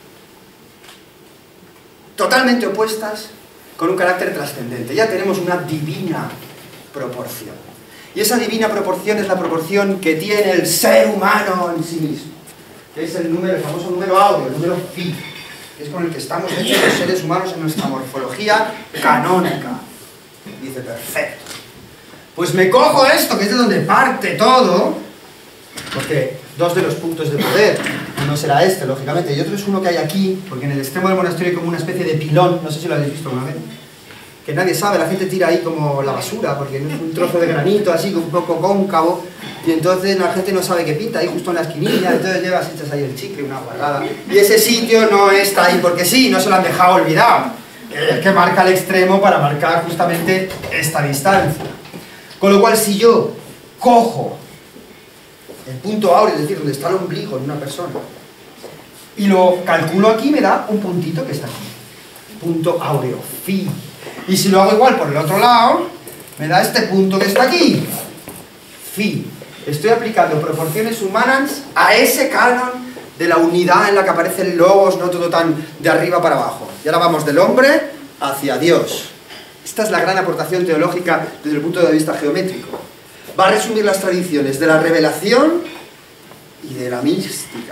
totalmente opuestas con un carácter trascendente. Ya tenemos una divina proporción. Y esa divina proporción es la proporción que tiene el ser humano en sí mismo, que es el número, el famoso número áureo, el número phi, que es con el que estamos hechos los seres humanos en nuestra morfología canónica. Dice, perfecto. Pues me cojo esto, que es de donde parte todo, porque dos de los puntos de poder, uno será este, lógicamente, y otro es uno que hay aquí, porque en el extremo del monasterio hay como una especie de pilón, no sé si lo habéis visto alguna vez, que nadie sabe, la gente tira ahí como la basura, porque es un trozo de granito así, un poco cóncavo, y entonces la gente no sabe qué pinta, ahí justo en la esquinilla, entonces llevas, echas ahí el chicle, una guardada, y ese sitio no está ahí porque sí, no se lo han dejado olvidado, es que marca el extremo para marcar justamente esta distancia. Con lo cual, si yo cojo el punto áureo, es decir, donde está el ombligo en una persona, y lo calculo aquí, me da un puntito que está aquí, punto áureo, phi. Y si lo hago igual por el otro lado, me da este punto que está aquí, phi. Estoy aplicando proporciones humanas a ese canon de la unidad en la que aparece el logos, no todo tan de arriba para abajo. Y ahora vamos del hombre hacia Dios. Esta es la gran aportación teológica desde el punto de vista geométrico. Va a resumir las tradiciones de la revelación y de la mística.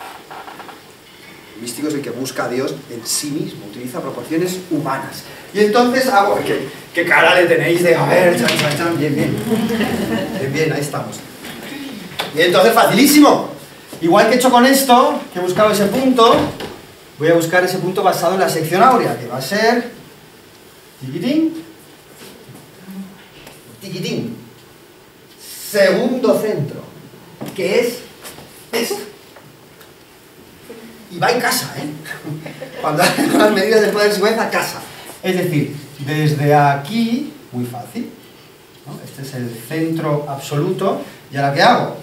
El místico es el que busca a Dios en sí mismo, utiliza proporciones humanas. Y entonces hago... ¿Qué, qué cara le tenéis de... A ver, chan, chan, chan, bien, bien. Bien, bien, ahí estamos. Y entonces, facilísimo. Igual que he hecho con esto, que he buscado ese punto, voy a buscar ese punto basado en la sección áurea, que va a ser... Tiquitín. Tiquitín. Segundo centro, que es esto. Y va en casa, ¿eh? Cuando hacen las medidas de poder de secuencia, casa. Es decir, desde aquí, muy fácil, ¿no? Este es el centro absoluto, y ahora ¿qué hago?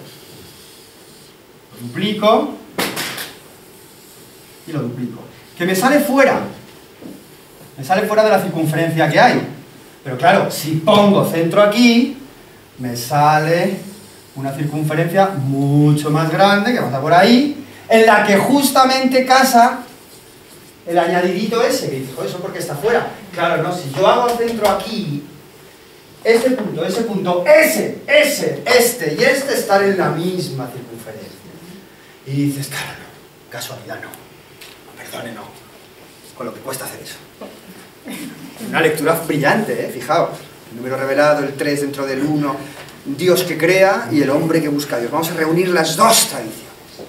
Lo duplico y lo duplico. Que me sale fuera, me sale fuera de la circunferencia que hay. Pero claro, si pongo centro aquí, me sale una circunferencia mucho más grande, que pasa por ahí, en la que justamente casa el añadidito ese, que dice, joder, eso porque está fuera. Claro, no, si yo hago centro aquí, este punto, ese punto, ese, ese, este y este están en la misma circunferencia. Y dices, claro, no, casualidad no, perdone, no, con lo que cuesta hacer eso. Una lectura brillante, ¿eh? Fijaos, el número revelado, el tres dentro del uno, Dios que crea y el hombre que busca a Dios. Vamos a reunir las dos tradiciones.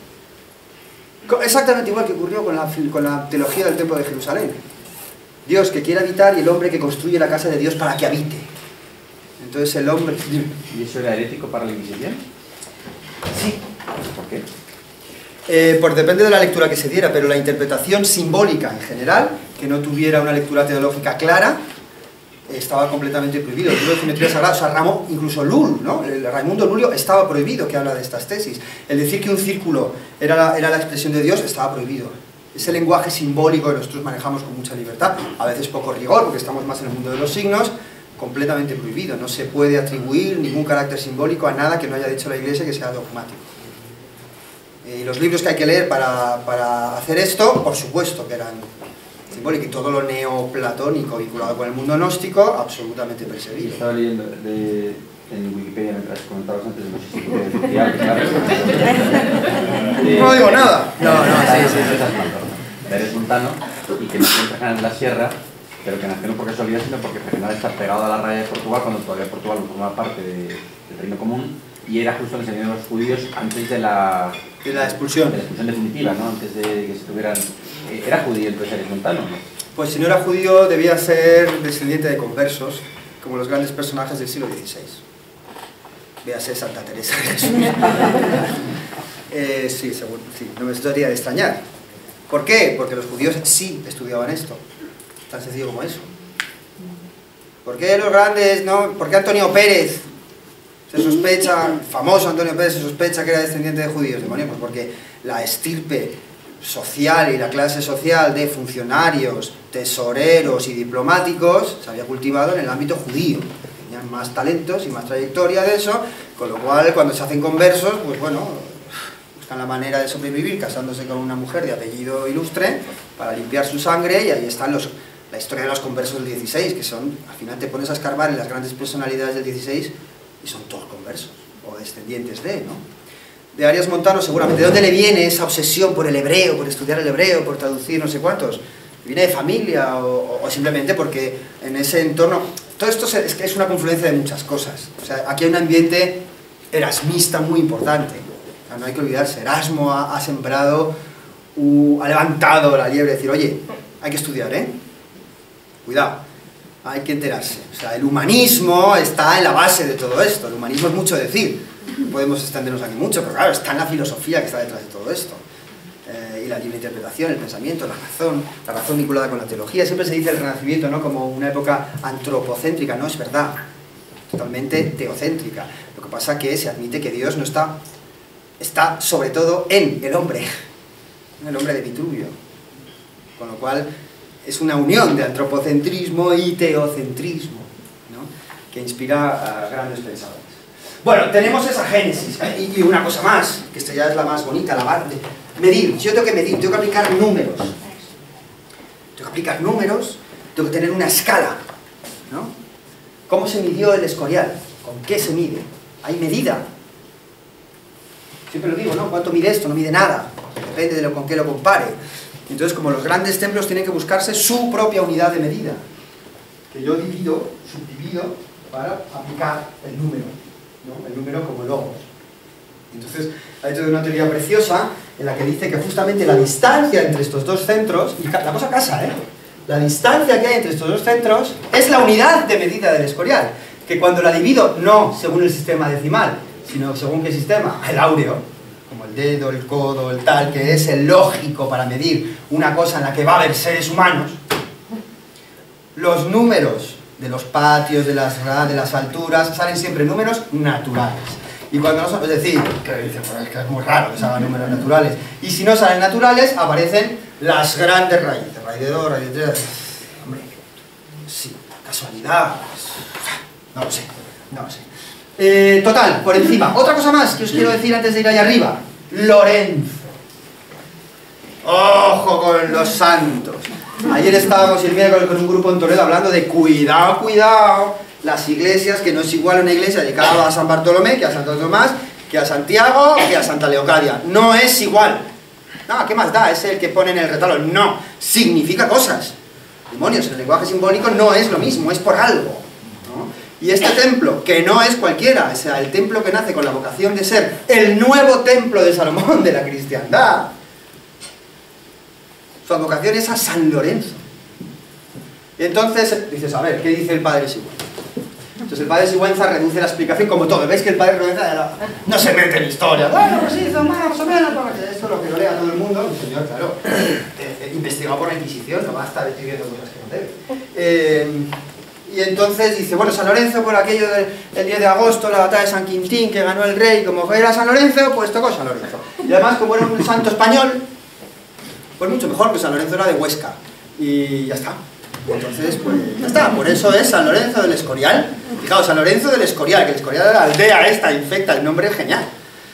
Exactamente igual que ocurrió con la, con la teología del Templo de Jerusalén. Dios que quiere habitar y el hombre que construye la casa de Dios para que habite. Entonces el hombre... ¿Y eso era herético para la Inquisición? Sí. ¿Por qué? Eh, pues depende de la lectura que se diera, pero la interpretación simbólica en general, que no tuviera una lectura teológica clara, estaba completamente prohibido. El libro de geometría sagrada, o sea, Ramón, incluso Lull, ¿no? El Raimundo Lulio estaba prohibido que habla de estas tesis. El decir que un círculo era la, era la expresión de Dios estaba prohibido. Ese lenguaje simbólico que nosotros manejamos con mucha libertad, a veces poco rigor, porque estamos más en el mundo de los signos, completamente prohibido. No se puede atribuir ningún carácter simbólico a nada que no haya dicho la Iglesia que sea dogmático. Y eh, los libros que hay que leer para, para hacer esto, por supuesto que eran simbólicos, y todo lo neoplatónico vinculado con el mundo gnóstico, absolutamente perseguido. Estaba leyendo de, en Wikipedia, mientras comentabas antes, no sé si puede decir, claro. No digo nada. No, no, sí, sí. Eres montano y que nació en Regenal de la Sierra, pero que nació no porque solía, sino porque Regenal está pegado a la raya de Portugal, cuando todavía Portugal no formaba parte de, del Reino Común, y era justo en el señor de los judíos antes de la... de la expulsión. De la expulsión definitiva, ¿no? Antes de que se tuvieran... ¿Era judío entonces eres montano, no? Pues si no era judío debía ser descendiente de conversos, como los grandes personajes del siglo dieciséis. Véase Santa Teresa de Jesús. eh, sí, seguro, sí, no me estaría de extrañar. ¿Por qué? Porque los judíos sí estudiaban esto. Tan sencillo como eso. ¿Por qué los grandes, no? ¿Por qué Antonio Pérez se sospecha, famoso Antonio Pérez se sospecha que era descendiente de judíos? Demonio, pues porque la estirpe social y la clase social de funcionarios, tesoreros y diplomáticos se había cultivado en el ámbito judío. Tenían más talentos y más trayectoria de eso, con lo cual cuando se hacen conversos, pues bueno, buscan la manera de sobrevivir casándose con una mujer de apellido ilustre para limpiar su sangre, y ahí están los, la historia de los conversos del dieciséis, que son, al final te pones a escarbar en las grandes personalidades del dieciséis, y son todos conversos, o descendientes de, ¿no? De Arias Montano seguramente. ¿De dónde le viene esa obsesión por el hebreo, por estudiar el hebreo, por traducir no sé cuántos? ¿Viene de familia o, o simplemente porque en ese entorno... Todo esto es que es una confluencia de muchas cosas. O sea, aquí hay un ambiente erasmista muy importante. O sea, no hay que olvidarse, Erasmo ha, ha sembrado, uh, ha levantado la liebre, decir, oye, hay que estudiar, ¿eh? Cuidado, hay que enterarse. O sea, el humanismo está en la base de todo esto. El humanismo es mucho decir. Podemos extendernos aquí mucho, pero claro, está en la filosofía que está detrás de todo esto. Eh, y la libre interpretación, el pensamiento, la razón, la razón vinculada con la teología. Siempre se dice el Renacimiento, ¿no?, como una época antropocéntrica. No es verdad, totalmente teocéntrica. Lo que pasa es que se admite que Dios no está, está sobre todo en el hombre, en el hombre de Vitruvio. Con lo cual es una unión de antropocentrismo y teocentrismo, ¿no?, que inspira a grandes pensadores. Bueno, tenemos esa génesis, y una cosa más, que esta ya es la más bonita, la base. Medir, si yo tengo que medir, tengo que aplicar números. Tengo que aplicar números, tengo que tener una escala, ¿no? ¿Cómo se midió el Escorial? ¿Con qué se mide? ¿Hay medida? Siempre lo digo, ¿no? ¿Cuánto mide esto? No mide nada, depende de lo, con qué lo compare. Entonces, como los grandes templos tienen que buscarse su propia unidad de medida, que yo divido, subdivido, para aplicar el número, ¿no? El número como logos. Entonces, hay toda una teoría preciosa en la que dice que justamente la distancia entre estos dos centros, y la cosa casa, ¿eh? La distancia que hay entre estos dos centros es la unidad de medida del Escorial, que cuando la divido, no según el sistema decimal, sino según qué sistema, el áureo, como el dedo, el codo, el tal, que es el lógico para medir una cosa en la que va a haber seres humanos, los números de los patios, de las, de las alturas, salen siempre números naturales. Y cuando no son, es decir, que dice, pues es que es muy raro que salgan números naturales. Y si no salen naturales, aparecen las grandes raíces. Raíz de dos, raíz de tres. Hombre, sí, casualidad. No lo sé, no lo sé. Eh, total, por encima. Otra cosa más que os quiero decir antes de ir allá arriba. Lorenzo. Ojo con los santos. Ayer estábamos el miércoles con un grupo en Toledo hablando de cuidado, cuidado. Las iglesias, que no es igual a una iglesia dedicada a San Bartolomé, que a Santo Tomás, que a Santiago, que a Santa Leocadia. No es igual. No, ¿qué más da? Es el que pone en el retablo. No, significa cosas. Demonios, el lenguaje simbólico no es lo mismo, es por algo, ¿no? Y este templo, que no es cualquiera, o sea, el templo que nace con la vocación de ser el nuevo templo de Salomón de la cristiandad, su vocación es a San Lorenzo. Y entonces dices, a ver, ¿qué dice el padre Sigüenza? Entonces el padre Sigüenza reduce la explicación como todo. ¿Veis que el padre Sigüenza no se mete en historia? Bueno, pues hizo más o menos, esto es lo que lo lea todo el mundo. El señor, claro, eh, eh, investigado por la Inquisición, no basta escribiendo cosas que no debe. Eh, y entonces dice, bueno, San Lorenzo, por aquello del diez de agosto, la batalla de San Quintín, que ganó el rey, como era San Lorenzo, pues tocó San Lorenzo. Y además, como era un santo español, pues mucho mejor, que San Lorenzo era de Huesca. Y ya está. Entonces, pues ya está, por eso es San Lorenzo del Escorial. Fijaos, San Lorenzo del Escorial, que el Escorial de la aldea esta infecta, el nombre es genial.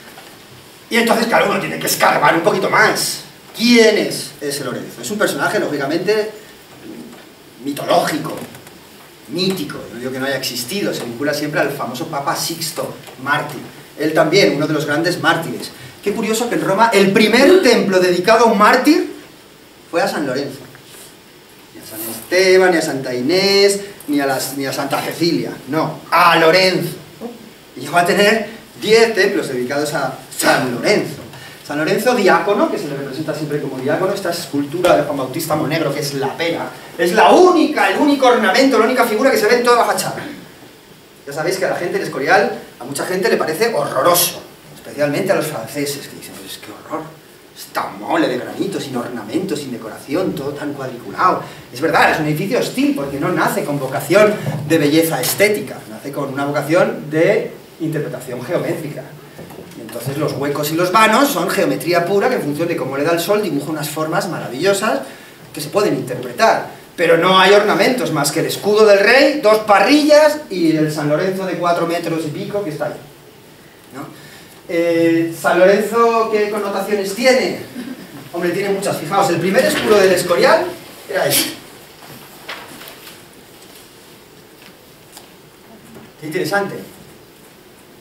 Y entonces, claro, uno tiene que escarbar un poquito más. ¿Quién es ese Lorenzo? Es un personaje, lógicamente, mitológico, mítico. No digo que no haya existido, se vincula siempre al famoso Papa Sixto, mártir. Él también, uno de los grandes mártires. Qué curioso que en Roma el primer templo dedicado a un mártir fue a San Lorenzo. Ni a San Esteban, ni a Santa Inés, ni a, las, ni a Santa Cecilia, no, a Lorenzo. Y llegó a tener diez templos dedicados a San Lorenzo. San Lorenzo diácono, que se le representa siempre como diácono, esta escultura de Juan Bautista Monegro, que es la pera, es la única, el único ornamento, la única figura que se ve en toda la fachada. Ya sabéis que a la gente el Escorial, a mucha gente le parece horroroso, especialmente a los franceses, que dicen, pues qué horror. Esta mole de granito, sin ornamento, sin decoración, todo tan cuadriculado. Es verdad, es un edificio hostil, porque no nace con vocación de belleza estética, nace con una vocación de interpretación geométrica. Y entonces los huecos y los vanos son geometría pura, que en función de cómo le da el sol dibuja unas formas maravillosas que se pueden interpretar. Pero no hay ornamentos más que el escudo del rey, dos parrillas y el San Lorenzo de cuatro metros y pico que está ahí, ¿no? Eh, San Lorenzo, ¿qué connotaciones tiene? Hombre, tiene muchas. Fijaos, el primer escudo del Escorial era este. Qué interesante.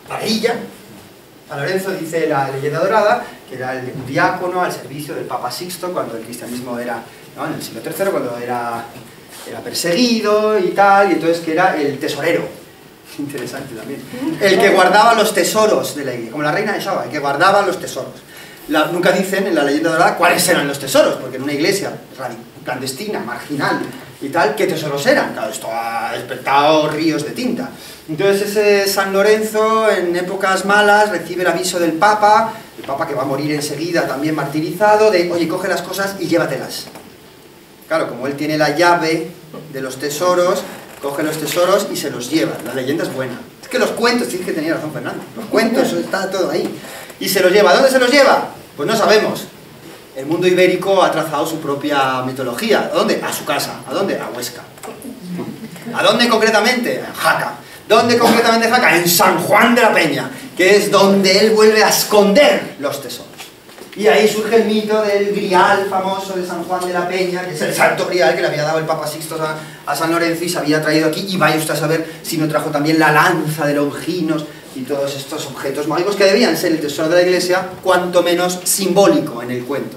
parrilla. San Lorenzo, dice la leyenda dorada, que era el diácono al servicio del Papa Sixto cuando el cristianismo era, ¿no?, en el siglo tercero, cuando era, era perseguido y tal, y entonces que era el tesorero. Interesante también. El que guardaba los tesoros de la iglesia, como la reina de Saba, el que guardaba los tesoros. La, nunca dicen en la leyenda dorada cuáles eran los tesoros, porque en una iglesia clandestina, marginal y tal, ¿qué tesoros eran? Claro, esto ha despertado ríos de tinta. Entonces ese San Lorenzo, en épocas malas, recibe el aviso del Papa, el Papa que va a morir enseguida, también martirizado, de, oye, coge las cosas y llévatelas. Claro, como él tiene la llave de los tesoros, coge los tesoros y se los lleva. La leyenda es buena. Es que los cuentos, tienes que tener razón, Fernando, los cuentos, está todo ahí. Y se los lleva. ¿A dónde se los lleva? Pues no sabemos. El mundo ibérico ha trazado su propia mitología. ¿A dónde? A su casa. ¿A dónde? A Huesca. ¿A dónde concretamente? En Jaca. ¿Dónde concretamente en Jaca? En San Juan de la Peña, que es donde él vuelve a esconder los tesoros. Y ahí surge el mito del grial famoso de San Juan de la Peña, que es el santo grial que le había dado el Papa Sixto a, a San Lorenzo y se había traído aquí, y vaya usted a saber si no trajo también la lanza de Longinos y todos estos objetos mágicos que debían ser el tesoro de la iglesia, cuanto menos simbólico en el cuento.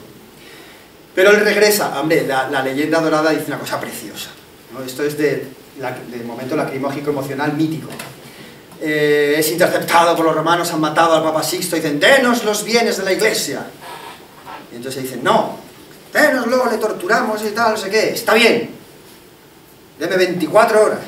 Pero él regresa, hombre, la, la leyenda dorada dice una cosa preciosa, ¿no? Esto es de, la, de momento lacrimógico emocional mítico. Eh, es interceptado por los romanos, han matado al Papa Sixto y dicen, denos los bienes de la iglesia. Y entonces dicen, no, denoslo, le torturamos y tal, no sé qué, está bien, deme veinticuatro horas.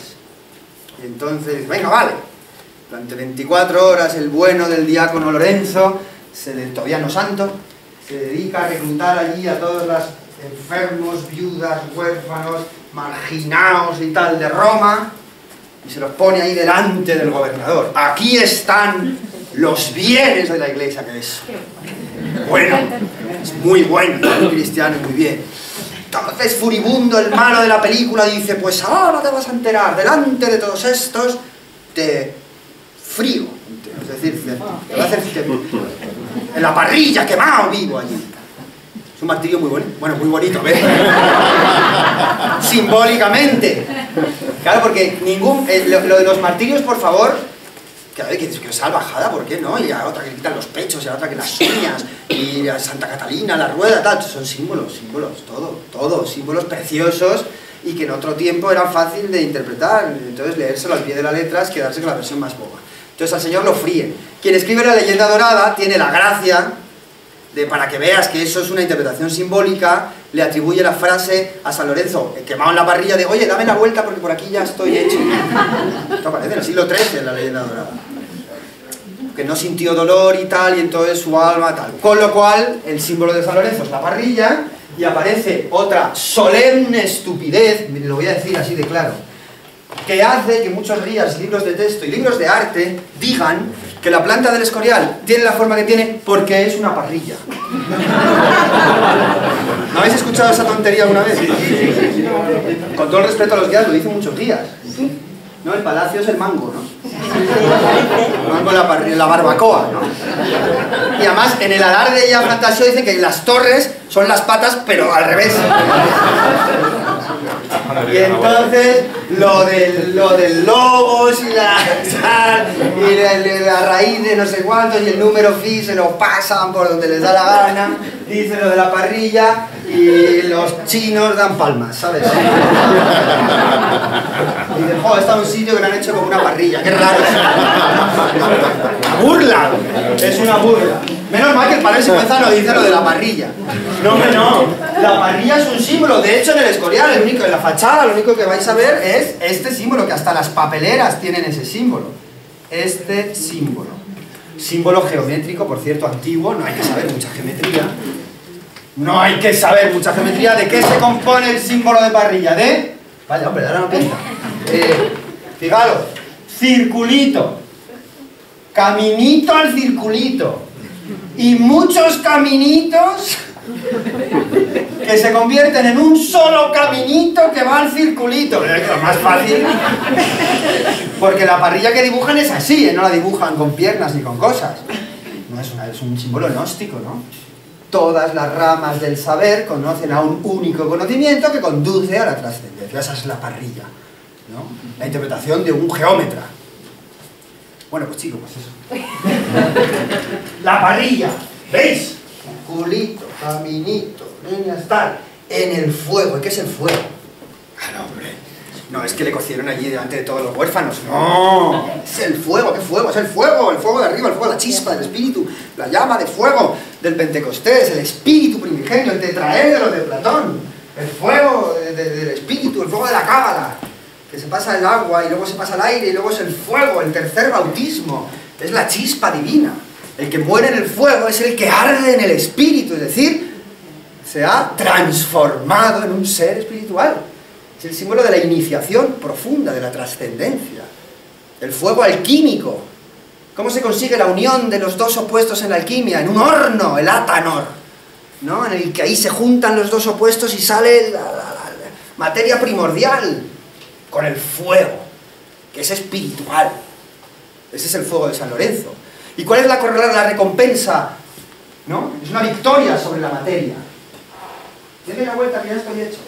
Y entonces, venga, vale. Durante veinticuatro horas el bueno del diácono Lorenzo, se le, todavía no santo, se dedica a reclutar allí a todos los enfermos, viudas, huérfanos, marginados y tal de Roma, y se los pone ahí delante del gobernador. Aquí están los bienes de la iglesia, que es bueno, es muy bueno, muy cristiano, muy bien. Entonces, furibundo, el malo de la película dice, pues ahora te vas a enterar, delante de todos estos, te frío, es decir, te, te va a hacer te, en la parrilla, quemado vivo allí. Es un martirio muy bonito, bueno, muy bonito, ¿ves? Simbólicamente. Claro, porque ningún, eh, lo, lo de los martirios, por favor, que a ver, que, que salvajada, ¿por qué no? Y a otra que le quitan los pechos, y a otra que las uñas, y a Santa Catalina, la rueda, tal, son símbolos, símbolos, todo, todo, símbolos preciosos, y que en otro tiempo era fácil de interpretar, entonces leérselo al pie de la letra es quedarse con la versión más boba. Entonces al señor lo fríen. Quien escribe la leyenda dorada tiene la gracia de, para que veas que eso es una interpretación simbólica, le atribuye la frase a San Lorenzo, quemado en la parrilla, de, oye, dame la vuelta porque por aquí ya estoy hecho. Esto aparece en el siglo trece en la leyenda dorada. Que no sintió dolor y tal, y entonces su alma tal. Con lo cual, el símbolo de San Lorenzo es la parrilla, y aparece otra solemne estupidez, lo voy a decir así de claro, que hace que muchos guías, libros de texto y libros de arte digan que la planta del Escorial tiene la forma que tiene porque es una parrilla. ¿No habéis escuchado esa tontería alguna vez? Con todo el respeto a los guías, lo dicen muchos guías. No, el palacio es el mango, ¿no? El mango, la, la barbacoa, ¿no? Y además, en el alarde ya fantasio dice que las torres son las patas, pero al revés. Y entonces, lo del, lo del lobos y la, y la, la raíz de no sé cuántos y el número phi se lo pasan por donde les da la gana, dice lo de la parrilla y los chinos dan palmas, ¿sabes? Y dicen, joder, está en un sitio que lo han hecho como una parrilla, qué raro. Una burla, es una burla. Menos mal que el padre Sigüenza no dice lo de la parrilla. No, hombre, no. La parrilla es un símbolo. De hecho, en el Escorial, el único, en la fachada, lo único que vais a ver es este símbolo, que hasta las papeleras tienen ese símbolo. Este símbolo. Símbolo geométrico, por cierto, antiguo. No hay que saber mucha geometría. No hay que saber mucha geometría. ¿De qué se compone el símbolo de parrilla? ¿De? Vaya, hombre, ahora no piensa. Eh, fijaros, circulito. Caminito al circulito. Y muchos caminitos que se convierten en un solo caminito que va al circulito. Es lo más fácil. Porque la parrilla que dibujan es así, ¿eh? No la dibujan con piernas ni con cosas. No es, una, es un símbolo gnóstico, ¿no? Todas las ramas del saber conocen a un único conocimiento que conduce a la trascendencia. Esa es la parrilla, ¿no? La interpretación de un geómetra. Bueno, pues chicos, pues eso. La parrilla, ¿veis? Culito, caminito, niñas, tal. En el fuego. ¿Y qué es el fuego? Ah, no, hombre. No, es que le cocieron allí delante de todos los huérfanos. No, es el fuego. ¿Qué fuego? Es el fuego, el fuego de arriba, el fuego, la chispa del espíritu, la llama de fuego del Pentecostés, el espíritu primigenio, el tetraedro de Platón, el fuego de, de, del espíritu, el fuego de la cábala, que se pasa el agua y luego se pasa el aire y luego es el fuego, el tercer bautismo, es la chispa divina. El que muere en el fuego es el que arde en el espíritu, es decir, se ha transformado en un ser espiritual. Es el símbolo de la iniciación profunda, de la trascendencia. El fuego alquímico. ¿Cómo se consigue la unión de los dos opuestos en la alquimia? En un horno, el átanor, ¿no? En el que ahí se juntan los dos opuestos y sale la, la, la materia primordial con el fuego, que es espiritual. Ese es el fuego de San Lorenzo. ¿Y cuál es la, la recompensa? ¿No? Es una victoria sobre la materia. Denle la vuelta que ya estoy hecho.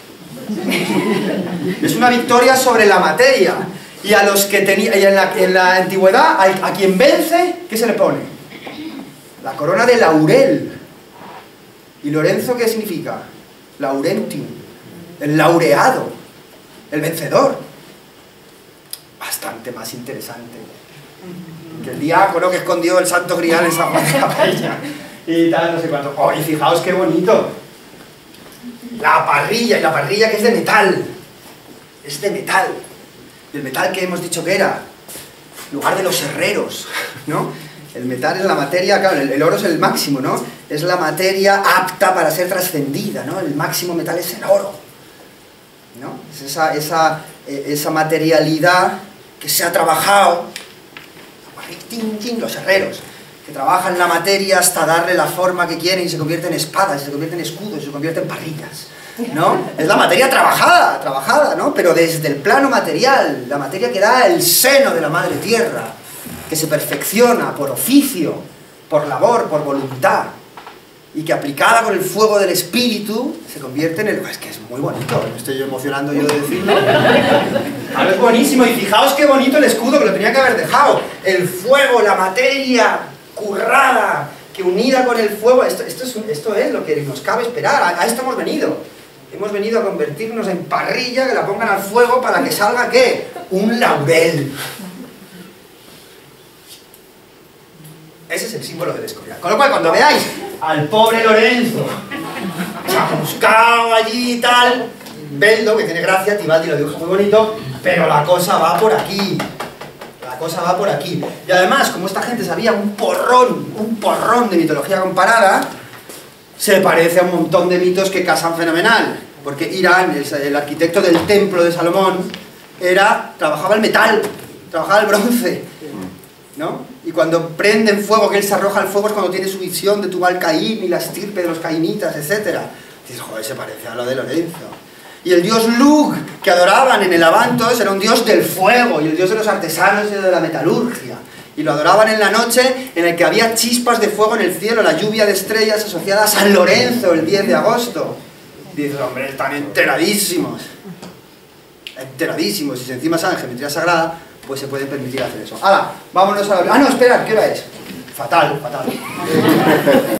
Es una victoria sobre la materia. Y a los que tenía en la, en la antigüedad, a, a quien vence, ¿qué se le pone? La corona de laurel. ¿Y Lorenzo qué significa? Laurentium, el laureado, el vencedor. Bastante más interesante que el diácono que escondió el santo grial en San Juan de la Peña y tal, no sé cuánto. Oh, y fijaos qué bonito. La parrilla, y la parrilla que es de metal. Es de metal. El metal que hemos dicho que era lugar de los herreros, ¿no? El metal es la materia, claro, el, el oro es el máximo, ¿no? Es la materia apta para ser trascendida, ¿no? El máximo metal es el oro, ¿no? Es esa, esa, esa materialidad que se ha trabajado, los herreros, que trabajan la materia hasta darle la forma que quieren y se convierte en espadas, se convierte en escudos, se convierte en parrillas, ¿no? Es la materia trabajada, trabajada, ¿no? Pero desde el plano material, la materia que da el seno de la madre tierra, que se perfecciona por oficio, por labor, por voluntad, y que aplicada con el fuego del espíritu se convierte en el... Es que es muy bonito, me estoy emocionando yo de decirlo. Ahora es buenísimo, y fijaos qué bonito el escudo, que lo tenía que haber dejado. El fuego, la materia currada, que unida con el fuego, esto, esto, es, esto es lo que nos cabe esperar, a, a esto hemos venido. Hemos venido a convertirnos en parrilla, que la pongan al fuego para que salga, ¿qué? Un laurel. Ese es el símbolo del Escorial. Con lo cual, cuando veáis al pobre Lorenzo chamuscado allí y tal, vedlo, que tiene gracia, Tibaldi lo dibuja muy bonito, pero la cosa va por aquí. La cosa va por aquí. Y además, como esta gente sabía un porrón, un porrón de mitología comparada, se parece a un montón de mitos que casan fenomenal. Porque Irán, el, el arquitecto del templo de Salomón, era, trabajaba el metal, trabajaba el bronce, ¿no? Y cuando prende en fuego, que él se arroja al fuego, es cuando tiene su visión de Tubal Caín y la estirpe de los cainitas, etcétera. Dices, joder, se parece a lo de Lorenzo. Y el dios Lug, que adoraban en el Abantos, era un dios del fuego, y el dios de los artesanos y de la metalurgia. Y lo adoraban en la noche, en el que había chispas de fuego en el cielo, la lluvia de estrellas asociada a San Lorenzo, el diez de agosto. Dices, hombre, están enteradísimos. Enteradísimos. Y si encima saben geometría sagrada, pues se pueden permitir hacer eso. Ahora, vámonos a la... Ah, no, espera, ¿qué hora es? Fatal, fatal.